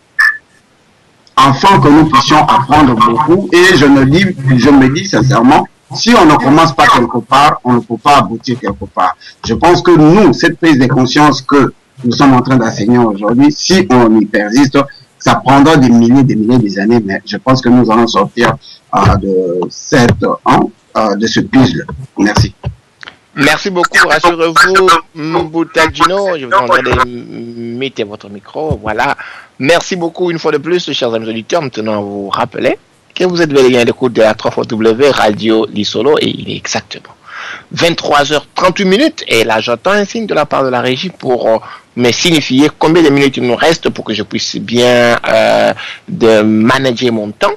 afin que nous puissions apprendre beaucoup. Et je me dis, je me dis sincèrement, si on ne commence pas quelque part, on ne peut pas aboutir quelque part. Je pense que nous, cette prise de conscience que nous sommes en train d'enseigner aujourd'hui, si on y persiste, ça prendra des milliers, des milliers des années, mais je pense que nous allons sortir euh, de cette, hein, euh, de ce puzzle. Merci. Merci beaucoup, rassurez-vous, Mboutadjino, je vous demanderai de mettre votre micro, voilà. Merci beaucoup une fois de plus, chers amis auditeurs, maintenant vous rappelez que vous êtes bien à l'écoute de la trois fois W Radio Lisolo, et il est exactement vingt-trois heures trente-huit minutes, et là j'entends un signe de la part de la régie pour euh, me signifier combien de minutes il nous reste pour que je puisse bien euh, de manager mon temps.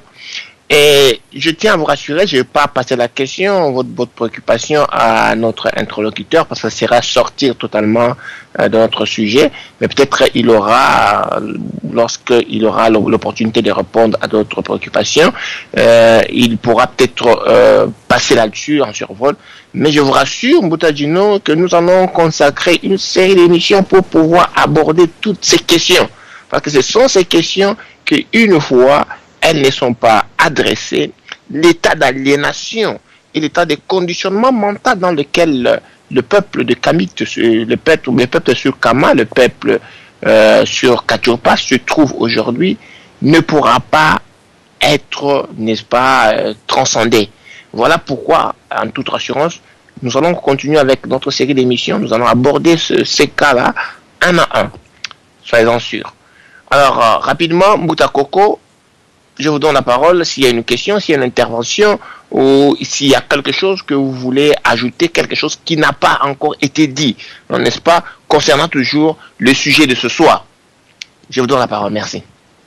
Et je tiens à vous rassurer, je ne vais pas passer la question, votre, votre préoccupation à notre interlocuteur, parce que ça sera sortir totalement euh, de notre sujet, mais peut-être il aura, lorsqu'il aura l'opportunité de répondre à d'autres préoccupations, euh, il pourra peut-être euh, passer là-dessus en survol. Mais je vous rassure, Mboutadjino, que nous allons consacrer une série d'émissions pour pouvoir aborder toutes ces questions. Parce que ce sont ces questions qu'une fois elles ne sont pas adressées, l'état d'aliénation et l'état de conditionnement mental dans lequel le, le peuple de Kamit, le peuple, le peuple sur Kama, le peuple euh, sur Kachiopa se trouve aujourd'hui, ne pourra pas être, n'est-ce pas, euh, transcendé. Voilà pourquoi, en toute assurance, nous allons continuer avec notre série d'émissions, nous allons aborder ce, ces cas-là un à un. Soyez-en sûrs. Alors, euh, rapidement, Mboutakoko, je vous donne la parole s'il y a une question, s'il y a une intervention, ou s'il y a quelque chose que vous voulez ajouter, quelque chose qui n'a pas encore été dit, n'est-ce pas, concernant toujours le sujet de ce soir. Je vous donne la parole, merci.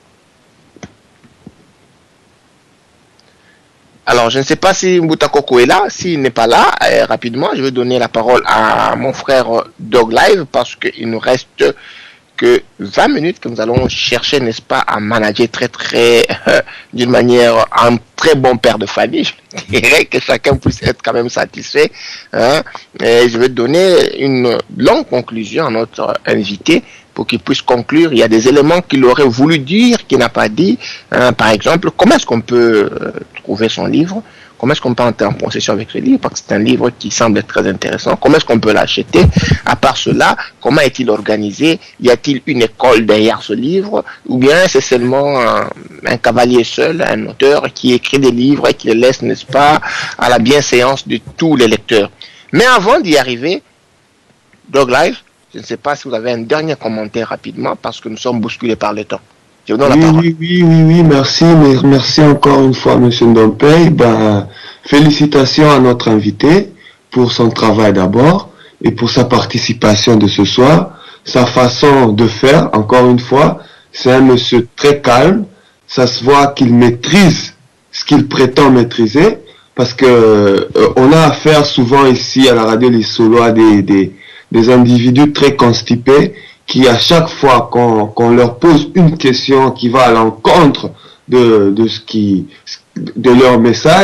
Alors, je ne sais pas si Mboutakoko est là. S'il n'est pas là, euh, rapidement, je vais donner la parole à mon frère Dog Live parce qu'il nous reste que vingt minutes que nous allons chercher, n'est-ce pas, à manager très, très, euh, d'une manière, un très bon père de famille. Je dirais que chacun puisse être quand même satisfait. Hein. Et je vais donner une longue conclusion à notre invité pour qu'il puisse conclure. Il y a des éléments qu'il aurait voulu dire, qu'il n'a pas dit. Hein. Par exemple, comment est-ce qu'on peut euh, trouver son livre? Comment est-ce qu'on peut entrer en possession avec ce livre? Parce que c'est un livre qui semble être très intéressant. Comment est-ce qu'on peut l'acheter? À part cela, comment est-il organisé? Y a-t-il une école derrière ce livre? Ou bien c'est seulement un, un cavalier seul, un auteur qui écrit des livres et qui les laisse, n'est-ce pas, à la bienséance de tous les lecteurs? Mais avant d'y arriver, Dog Live, je ne sais pas si vous avez un dernier commentaire rapidement parce que nous sommes bousculés par le temps. Je vous donne oui, la parole. oui, oui, oui, oui, merci, merci encore une fois, Monsieur Ndompey. Ben, félicitations à notre invité pour son travail d'abord et pour sa participation de ce soir. Sa façon de faire, encore une fois, c'est un monsieur très calme. Ça se voit qu'il maîtrise ce qu'il prétend maîtriser parce que euh, on a affaire souvent ici à la radio Lisolo à des, des, des individus très constipés qui à chaque fois qu'on qu'on leur pose une question qui va à l'encontre de, de ce qui de leur message,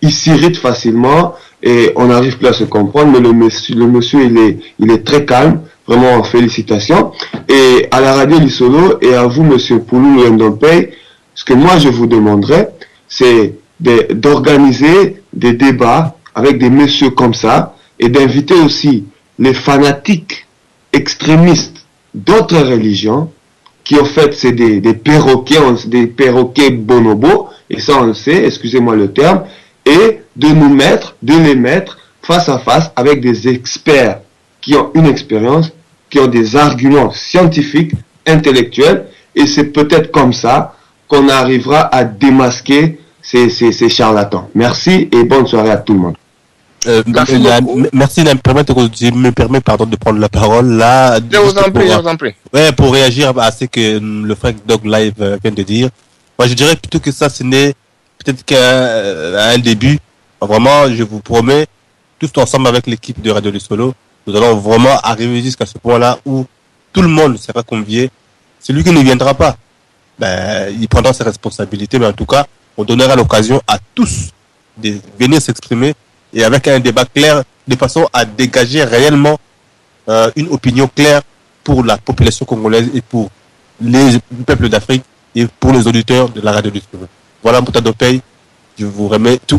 il s'irrite facilement et on n'arrive plus à se comprendre, mais le monsieur, le monsieur il est, il est très calme, vraiment félicitations. Et à la radio du Solo et à vous, monsieur Pouloulou Ndompey, ce que moi je vous demanderais, c'est de, d'organiser des débats avec des messieurs comme ça et d'inviter aussi les fanatiques extrémistes d'autres religions qui en fait c'est des, des perroquets, des perroquets bonobos, et ça on le sait, excusez-moi le terme, et de nous mettre, de les mettre face à face avec des experts qui ont une expérience, qui ont des arguments scientifiques, intellectuels, et c'est peut-être comme ça qu'on arrivera à démasquer ces, ces, ces charlatans. Merci et bonne soirée à tout le monde. Euh, merci, la, merci de me permettre, je me permets pardon de prendre la parole là. Je vous en prie, je vous en prie. Ouais, pour réagir à ce que le frère Dog Live vient de dire. Moi, je dirais plutôt que ça, ce n'est peut-être qu'un un début. Vraiment, je vous promets, tous ensemble avec l'équipe de Radio du Solo, nous allons vraiment arriver jusqu'à ce point-là où tout le monde sera convié. Celui qui ne viendra pas, ben, il prendra ses responsabilités, mais en tout cas, on donnera l'occasion à tous de venir s'exprimer et avec un débat clair, de façon à dégager réellement euh, une opinion claire pour la population congolaise et pour les peuples d'Afrique et pour les auditeurs de la radio du Solo. Voilà, Mbouta Ndompey, je vous remets tout.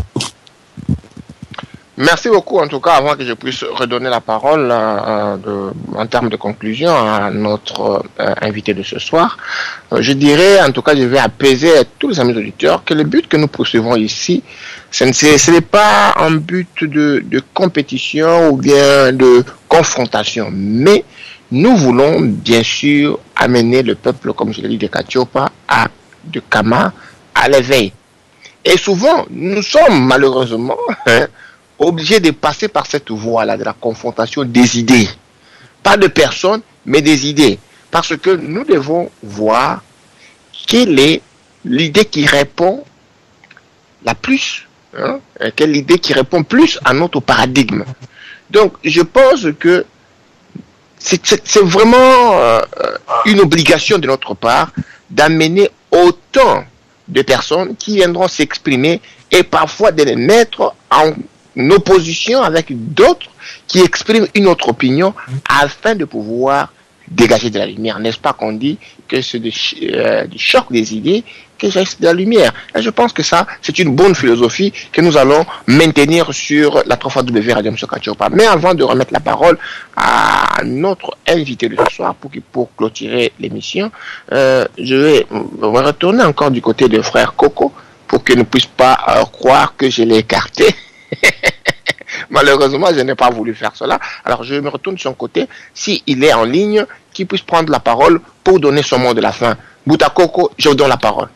Merci beaucoup, en tout cas, avant que je puisse redonner la parole euh, de, en termes de conclusion à notre euh, invité de ce soir. Euh, je dirais, en tout cas, je vais apaiser à tous les amis auditeurs que le but que nous poursuivons ici, ce n'est pas un but de, de compétition ou bien de confrontation, mais nous voulons bien sûr amener le peuple, comme je l'ai dit, de Katiopa, à, de Kama, à l'éveil. Et souvent, nous sommes malheureusement hein, obligés de passer par cette voie-là, de la confrontation des idées. Pas de personnes, mais des idées. Parce que nous devons voir quelle est l'idée qui répond la plus, hein, quelle idée qui répond plus à notre paradigme. Donc, je pense que c'est vraiment euh, une obligation de notre part d'amener autant de personnes qui viendront s'exprimer et parfois de les mettre en opposition avec d'autres qui expriment une autre opinion afin de pouvoir dégager de la lumière. N'est-ce pas qu'on dit que c'est du, euh, du choc des idées que j'ai de la lumière? Et je pense que ça, c'est une bonne philosophie que nous allons maintenir sur la trois fois W Radio M. Katiopa. Mais avant de remettre la parole à notre invité de ce soir pour, pour clôturer l'émission, euh, je vais retourner encore du côté de frère Coco pour qu'il ne puisse pas euh, croire que je l'ai écarté. Malheureusement, je n'ai pas voulu faire cela. Alors, je me retourne de son côté. S'il est en ligne, qu'il puisse prendre la parole pour donner son mot de la fin. Mbouta Coco, je vous donne la parole.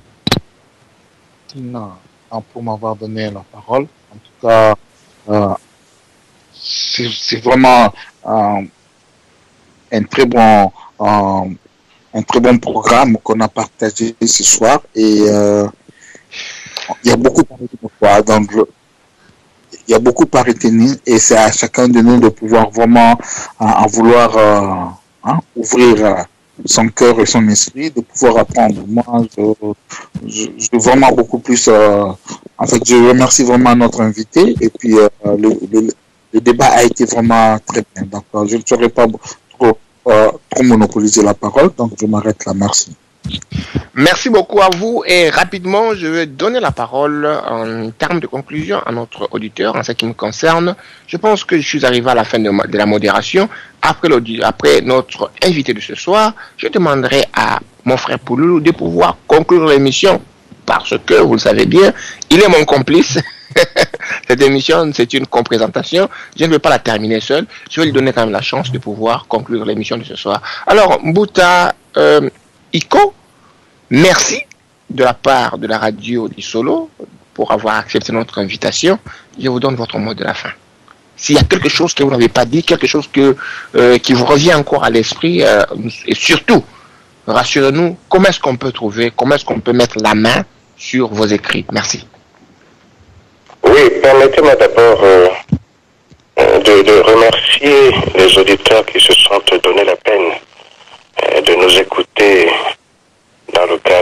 Non, pour m'avoir donné la parole. En tout cas, euh, c'est vraiment euh, un très bon, euh, un très bon programme qu'on a partagé ce soir. Et euh, il y a beaucoup de fois. Donc, il y a beaucoup à retenir et c'est à chacun de nous de pouvoir vraiment euh, en vouloir euh, hein, ouvrir euh, son cœur et son esprit, de pouvoir apprendre. Moi, je, je, je veux vraiment beaucoup plus. Euh, en fait, je remercie vraiment notre invité et puis euh, le, le, le débat a été vraiment très bien. Donc, euh, je ne saurais pas trop, euh, trop monopoliser la parole, donc je m'arrête là. Merci. Merci beaucoup à vous et rapidement je vais donner la parole en termes de conclusion à notre auditeur en ce qui me concerne. Je pense que je suis arrivé à la fin de, de la modération. Après, après notre invité de ce soir, je demanderai à mon frère Pouloulou de pouvoir conclure l'émission parce que, vous le savez bien, il est mon complice. Cette émission, c'est une comprésentation. Je ne vais pas la terminer seul. Je vais lui donner quand même la chance de pouvoir conclure l'émission de ce soir. Alors, Mbouta euh, Iko, merci de la part de la radio du Solo pour avoir accepté notre invitation. Je vous donne votre mot de la fin. S'il y a quelque chose que vous n'avez pas dit, quelque chose que, euh, qui vous revient encore à l'esprit, euh, et surtout, rassurez-nous, comment est-ce qu'on peut trouver, comment est-ce qu'on peut mettre la main sur vos écrits? Merci. Oui, permettez-moi d'abord euh, de, de remercier les auditeurs qui se sont donné la peine euh, de nous écouter dans le cadre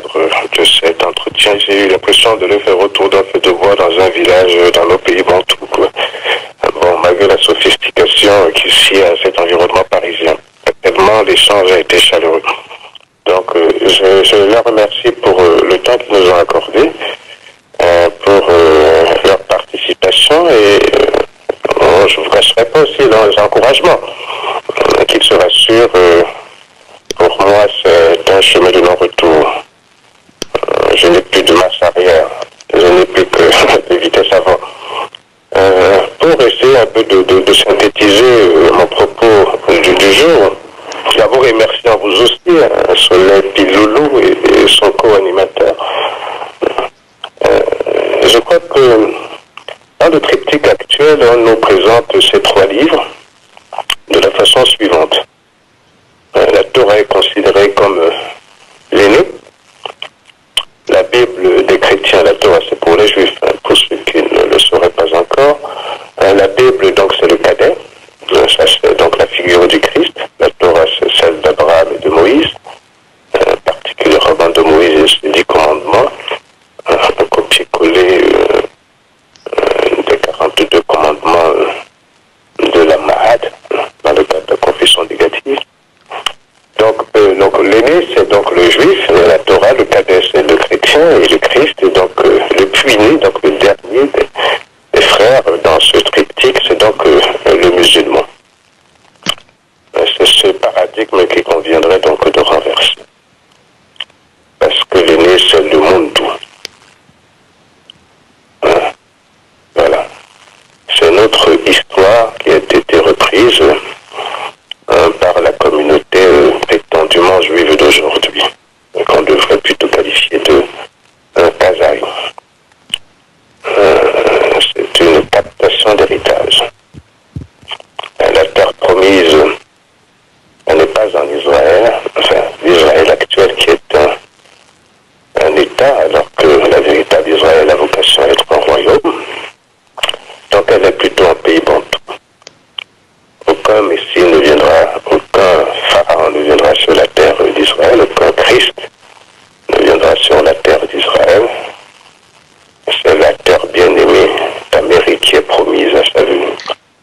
de cet entretien. J'ai eu l'impression de le faire autour d'un feu de bois dans un village dans nos pays bantous, quoi. Bon, malgré la sophistication qui s'y a à cet environnement parisien, tellement l'échange a été chaleureux. Donc, euh, je, je les remercie pour euh, le temps qu'ils nous ont accordé, euh, pour euh, leur participation et euh, je ne vous cacherai pas aussi leurs encouragements, euh, qu'ils se rassurent. Euh, pour moi, c'est un chemin de non-retour. Euh, je n'ai plus de marche arrière, je n'ai plus que de vitesse avant. Euh, pour essayer un peu de, de, de synthétiser euh, mon propos du, du jour, d'abord remerciant vous aussi, hein, Soleil Piloulou et, et son co-animateur. Euh, je crois que dans le triptyque actuel, on nous présente ces trois livres de la façon suivante. Euh, la Torah est considérée comme euh, l'aîné. La Bible des chrétiens, la Torah c'est pour les juifs, hein, pour ceux qui ne le sauraient pas encore. Euh, la Bible donc c'est le cadet, euh, ça c'est donc la figure du Christ. La Torah c'est celle d'Abraham et de Moïse, euh, particulièrement de Moïse et ses dix commandements, euh, un copier-coller euh, euh, des quarante-deux commandements euh, de la Mahad, dans le cadre de la confession négative. Donc, euh, donc l'aîné c'est donc le juif, la Torah, le cadet c'est le chrétien et le Christ est donc euh, le puiné, donc le dernier des, des frères dans ce triptyque, c'est donc euh, le musulman. Euh, c'est ce paradigme qui conviendrait donc de renverser. Parce que l'aîné c'est le monde doux. Hein? Voilà. C'est notre histoire qui a été reprise euh, par la communauté euh, prétendument juive d'aujourd'hui, qu'on devrait plutôt qualifier de un kazaï. Euh, c'est une captation d'héritage. Euh, la terre promise elle n'est pas en Israël, enfin l'Israël actuel qui est un, un État, alors que la véritable Israël a vocation à être un royaume. Donc elle est plutôt un pays bantou. Aucun Messie ne viendra, aucun pharaon ne viendra sur la terre d'Israël, aucun Christ ne viendra sur la terre d'Israël. C'est la terre bien-aimée d'Amérique qui est promise à sa venue.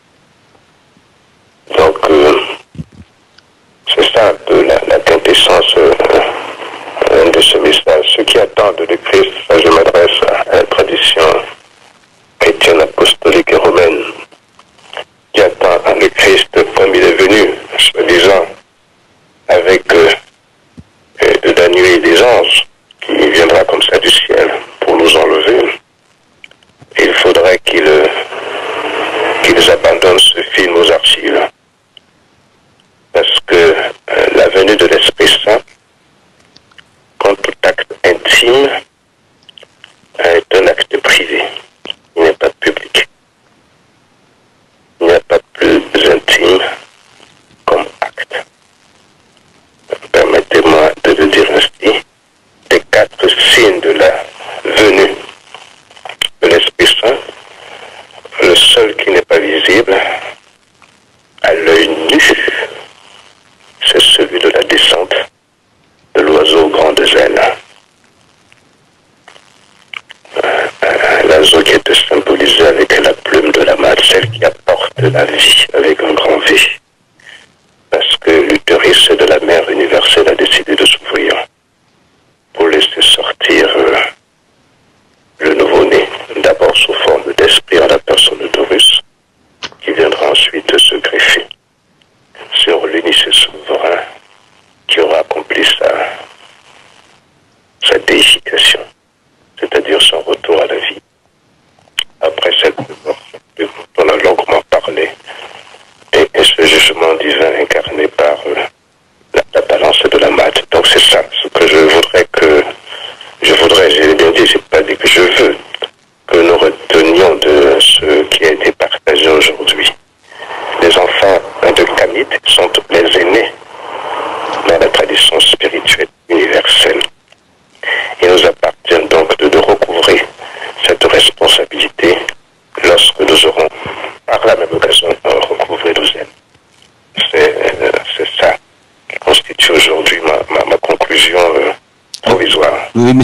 Donc, euh, c'est ça un peu la, la quintessence euh, de ce message. Ceux qui attendent le Christ, ça je m'adresse à, à la tradition chrétienne, apostolique et romaine, qui attend le Christ comme il est venu, soi-disant, avec euh, euh, la nuée et des anges, qui viendra comme ça du ciel pour nous enlever. Et il faudrait qu'ils euh, qu'ils abandonnent ce film aux archives. Parce que euh, la venue de l'Esprit Saint, comme tout acte intime, est un acte privé. Il n'est pas public. Il n'y a pas plus intime comme acte. Permettez-moi de le dire ainsi. Des quatre signes de la venue de l'Esprit Saint, le seul qui n'est pas visible à l'œil nu, c'est celui de la descente de l'oiseau aux grandes ailes. L'oiseau qui était symbolisé avec la plume de la main, celle qui apporte la vie avec un grand V. Parce que l'utérus de la mère universelle a décidé de s'ouvrir pour laisser sortir euh, le nouveau-né, d'abord sous forme d'esprit à la personne de Taurus, qui viendra ensuite se greffer sur l'unicé souverain qui aura accompli sa, sa déification, c'est-à-dire son retour à la vie. Après cette mort, on a longuement parlé, et, et ce jugement divin incarné par euh, la, la balance de la mat. Donc c'est ça, ce que je voudrais que, je voudrais, j'ai bien dit, j'ai pas dit que je veux, que nos,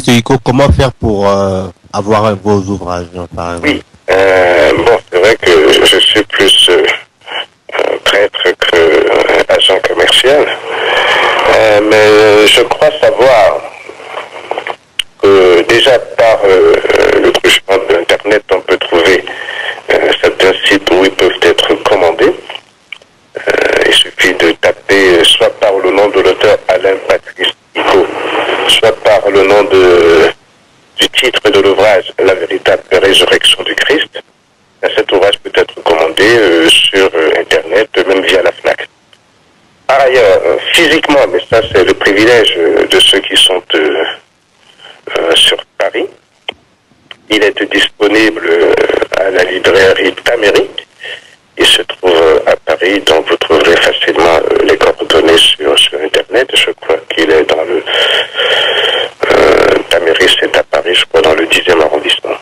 Monsieur Iko, comment faire pour euh, avoir vos ouvrages, par exemple? Oui, euh, bon, c'est vrai que je suis plus euh, prêtre que euh, agent commercial, euh, mais je crois savoir que déjà par euh, le truchement de l'Internet, on peut trouver euh, certains sites où ils peuvent être commandés. Euh, il suffit de taper euh, soit par le nom de l'auteur Alain Patrice Iko, soit par le nom de, du titre de l'ouvrage La véritable résurrection du Christ. Cet ouvrage peut être commandé euh, sur euh, Internet, même via la FNAC. Par ailleurs, euh, physiquement, mais ça c'est le privilège euh, de ceux qui sont euh, euh, sur Paris, il est disponible euh, à la librairie Taméry. Il se trouve euh, à Paris, donc vous trouverez facilement euh, les coordonnées sur, sur Internet. Je crois qu'il est dans le... Euh, Taméry, c'est à Paris, je crois, dans le dixième arrondissement.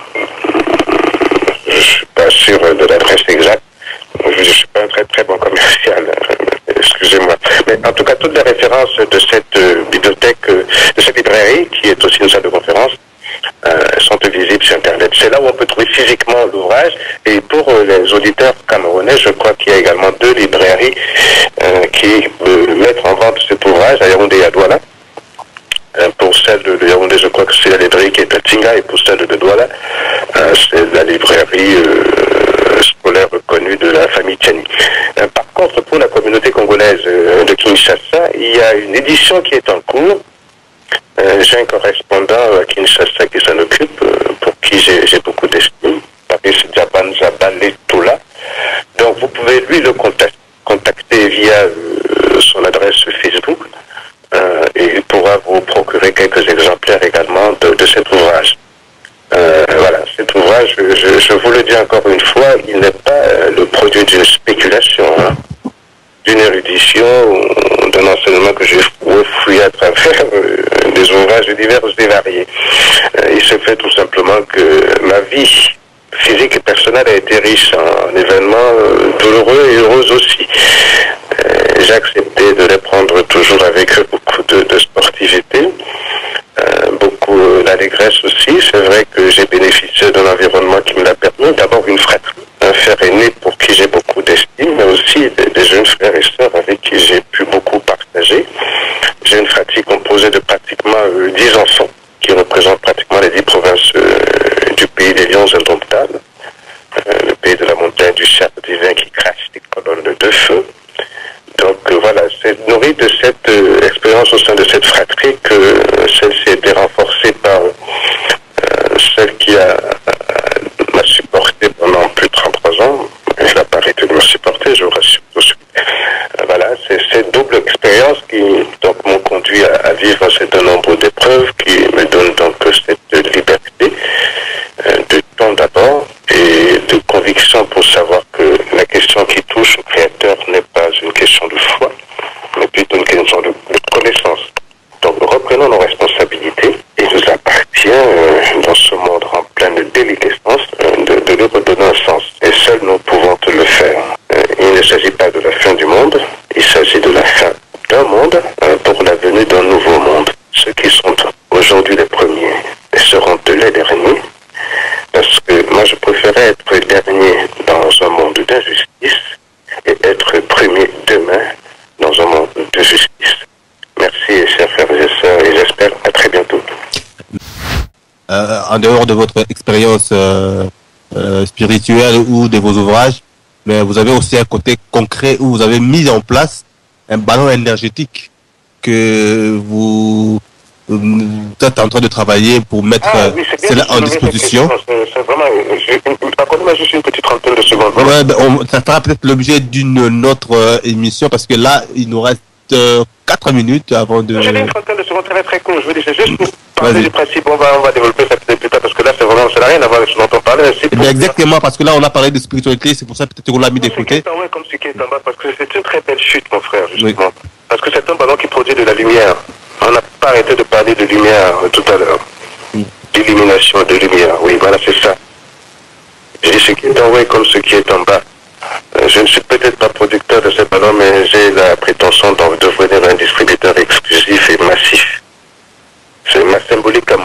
Je ne suis pas sûr de l'adresse exacte. Je ne suis pas un très très bon commercial, excusez-moi. Mais en tout cas, toutes les références de cette euh, bibliothèque, euh, de cette librairie, qui est aussi une salle de conférence, euh, sont visibles sur Internet. C'est là où on peut trouver physiquement l'ouvrage. Et pour euh, les auditeurs camerounais, je crois qu'il y a également deux librairies euh, qui euh, mettent en vente cet ouvrage, à Yaoundé et à Douala. Euh, pour celle de Yaoundé, je crois que c'est la librairie qui est à Tinga, et pour celle de Douala, euh, c'est la librairie euh, scolaire reconnue de la famille Tchani. Euh, par contre, pour la communauté congolaise euh, de Kinshasa, il y a une édition qui est en cours. Euh, j'ai un correspondant à Kinshasa qui s'en occupe, euh, pour qui j'ai beaucoup d'estime. Paris, c'est Djabanza Baletoula. Donc vous pouvez lui le contacter, contacter via euh, son adresse Facebook. Euh, et il pourra vous procurer quelques exemplaires également de, de cet ouvrage. Euh, voilà, cet ouvrage, je, je vous le dis encore une fois, il n'est pas euh, le produit d'une spéculation, hein, d'une érudition, d'un enseignement que j'ai fouillé à travers euh, des ouvrages divers et variés. Euh, il se fait tout simplement que ma vie physique et personnelle a été riche en événements euh, douloureux et heureux aussi. Euh, j'ai accepté de les prendre toujours avec beaucoup de, de sportivité, euh, beaucoup d'allégresse aussi. C'est vrai que j'ai bénéficié d'un environnement qui me l'a permis. D'abord une fratrie, un frère aîné pour qui j'ai beaucoup d'estime, mais aussi des, des jeunes frères et sœurs avec qui j'ai pu beaucoup partager. J'ai une fratrie composée de pratiquement euh, dix enfants qui représentent pratiquement les dix provinces euh, du pays des lions indomptables, euh, le pays de la montagne du cerf divin qui crache des colonnes de feu. Donc euh, voilà, c'est nourri de cette euh, expérience au sein de cette fratrie que euh, celle-ci a été renforcée par euh, celle qui a euh, m'a supporté pendant plus de trente-trois ans. Elle n'a pas arrêté de me supporter, je vous rassure tout de suite. Euh, voilà, c'est cette double expérience qui donc m'ont conduit à, à vivre un certain nombre d'épreuves qui me donnent donc cette liberté euh, de temps d'abord et de conviction pour savoir que la question qui touche au Créateur n'est pas une question de foi, mais plutôt une question de, de connaissance. Donc reprenons nos responsabilités et il nous appartient euh, dans ce monde en pleine déliquescence euh, de, de lui redonner un sens. Et seuls nous pouvons te le faire. Euh, il ne s'agit pas de la fin du monde, il s'agit de la fin d'un monde euh, pour la venue d'un nouveau monde. Ceux qui sont aujourd'hui les premiers seront les derniers. Parce que moi, je préférais être dernier dans un monde d'injustice et être premier demain dans un monde de justice. Merci, chers frères et sœurs, et j'espère à très bientôt. Euh, en dehors de votre expérience euh, euh, spirituelle ou de vos ouvrages, mais vous avez aussi un côté concret où vous avez mis en place un ballon énergétique que vous... vous êtes en train de travailler pour mettre ah, oui, cela en disposition. C'est vraiment... Accordez-moi juste une petite trentaine de secondes. Ouais, ben on, ça fera peut-être l'objet d'une autre euh, émission parce que là, il nous reste euh, quatre minutes avant de... J'ai une trentaine de secondes très très court. Je veux dire, c'est juste pour parler du principe. On va, on va développer ça peut-être plus tard parce que là, c'est vraiment... ça n'a rien à voir avec ce dont on parlait. Pour... Exactement, parce que là, on a parlé de spiritualité. C'est pour ça peut-être qu'on l'a mis de côté. Ouais, comme ce qui est en bas, parce que c'est une très belle chute, mon frère, justement. Oui. Parce que c'est un ballon qui produit de la lumière. On n'a pas arrêté de parler de lumière euh, tout à l'heure. Mm. D'illumination, de lumière. Oui, voilà, c'est ça. J'ai ce qui est en haut est comme ce qui est en bas. Euh, je ne suis peut-être pas producteur de ces ballons, mais j'ai la prétention de devenir un distributeur exclusif et massif. C'est ma symbolique à moi.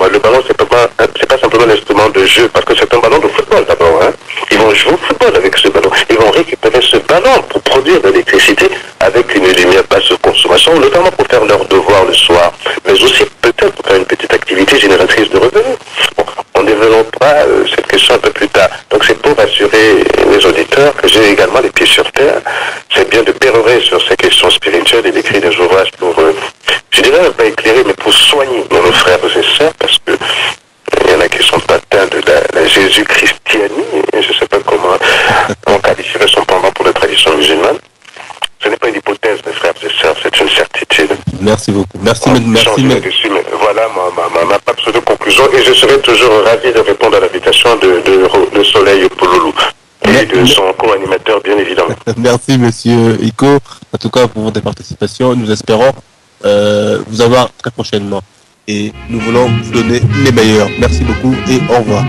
simplement, c'est pas simplement un instrument de jeu, parce que c'est un ballon de football d'abord. Hein. Ils vont jouer au football avec ce ballon. Ils vont récupérer ce ballon pour produire de l'électricité avec une lumière basse consommation, notamment pour faire leurs devoirs le soir, mais aussi peut-être pour faire une petite activité génératrice de revenus. Bon, on développera euh, cette question un peu plus tard. Donc c'est pour assurer les auditeurs que j'ai également les pieds sur terre. C'est bien de pérorer sur ces questions spirituelles et d'écrire des ouvrages pour, euh, je dirais pas éclairer, mais pour soigner nos frères et sœurs, parce que il y en a qui sont atteints de la, la Jésus-Christianie, je ne sais pas comment on qualifierait son pendant pour la tradition musulmane. Ce n'est pas une hypothèse, mes frères et sœurs, c'est une certitude. Merci beaucoup. Merci, oh, merci. Mais... Dessus, mais voilà ma, ma, ma, ma absolue conclusion, et je serai toujours ravi de répondre à l'invitation de, de, de Soleil Pouloulou et de son co-animateur, bien évidemment. Merci, monsieur Iko, en tout cas pour votre participation. Nous espérons euh, vous avoir très prochainement. Et nous voulons vous donner les meilleurs. Merci beaucoup et au revoir.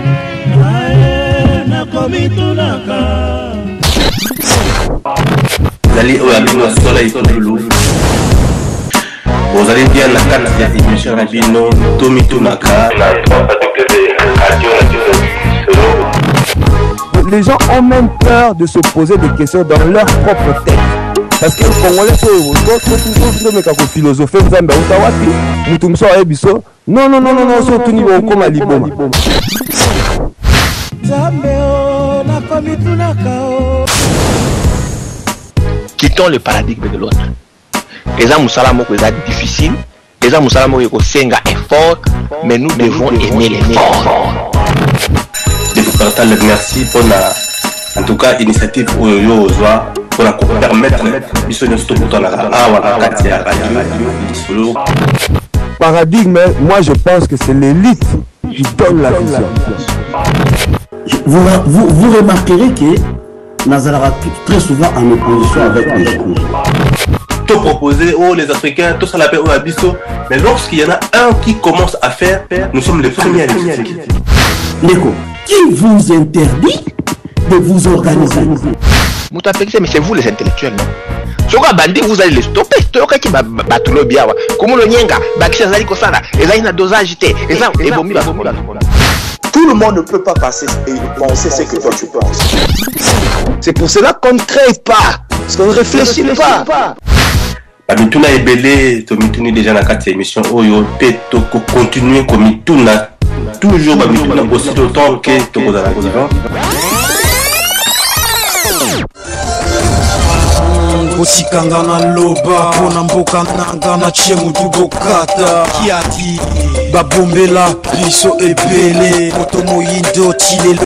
Vous allez au Abino Soleil Pouloulou. Vous allez bien la carte de l'émission Abino Tomi Tunaka. Les gens ont même peur de se poser des questions dans leur propre tête. Parce que les Congolais sont philosophes, non, non, non, non, non, surtout niveau comme à Liboma. Quittons le paradigme de l'autre. Les hommes salamo que c'est difficile, les hommes salamo que c'est effort, mais nous devons aimer les forts. Merci pour la, en tout cas, initiative pour yo pour la permettre mission de stop pour la radio. Paradigme, moi je pense que c'est l'élite qui donne la vision. Vous, vous, vous remarquerez que Nazara très souvent en opposition avec les gens. Tout proposer, oh les Africains, tout ça l'appelle au abisso, mais lorsqu'il y en a un qui commence à faire, nous sommes les premiers à l'équipe. Neko, qui vous interdit de vous organiser? Mais c'est vous les intellectuels, non? Soka bandi vous allez les stopper. Soka qui va batulo biawa. Comme le nyenga, bakisha zali kosala. Eza ina dosage té. Eza ebomi ba bomi. Tout le monde ne peut pas passer et penser ce que toi tu penses. C'est pour cela qu'on ne crée pas, parce qu'on ne réfléchit pas. Bamituna ebele, to mituni déjà na quatre émissions. Oyo te to continuer comme mituna toujours bamituna aussi d'autant que to kozala divan. Kosikanga na loba pona mboka nanga na chemu dubokata kiati babombela biso ebele moto moyindo tilelo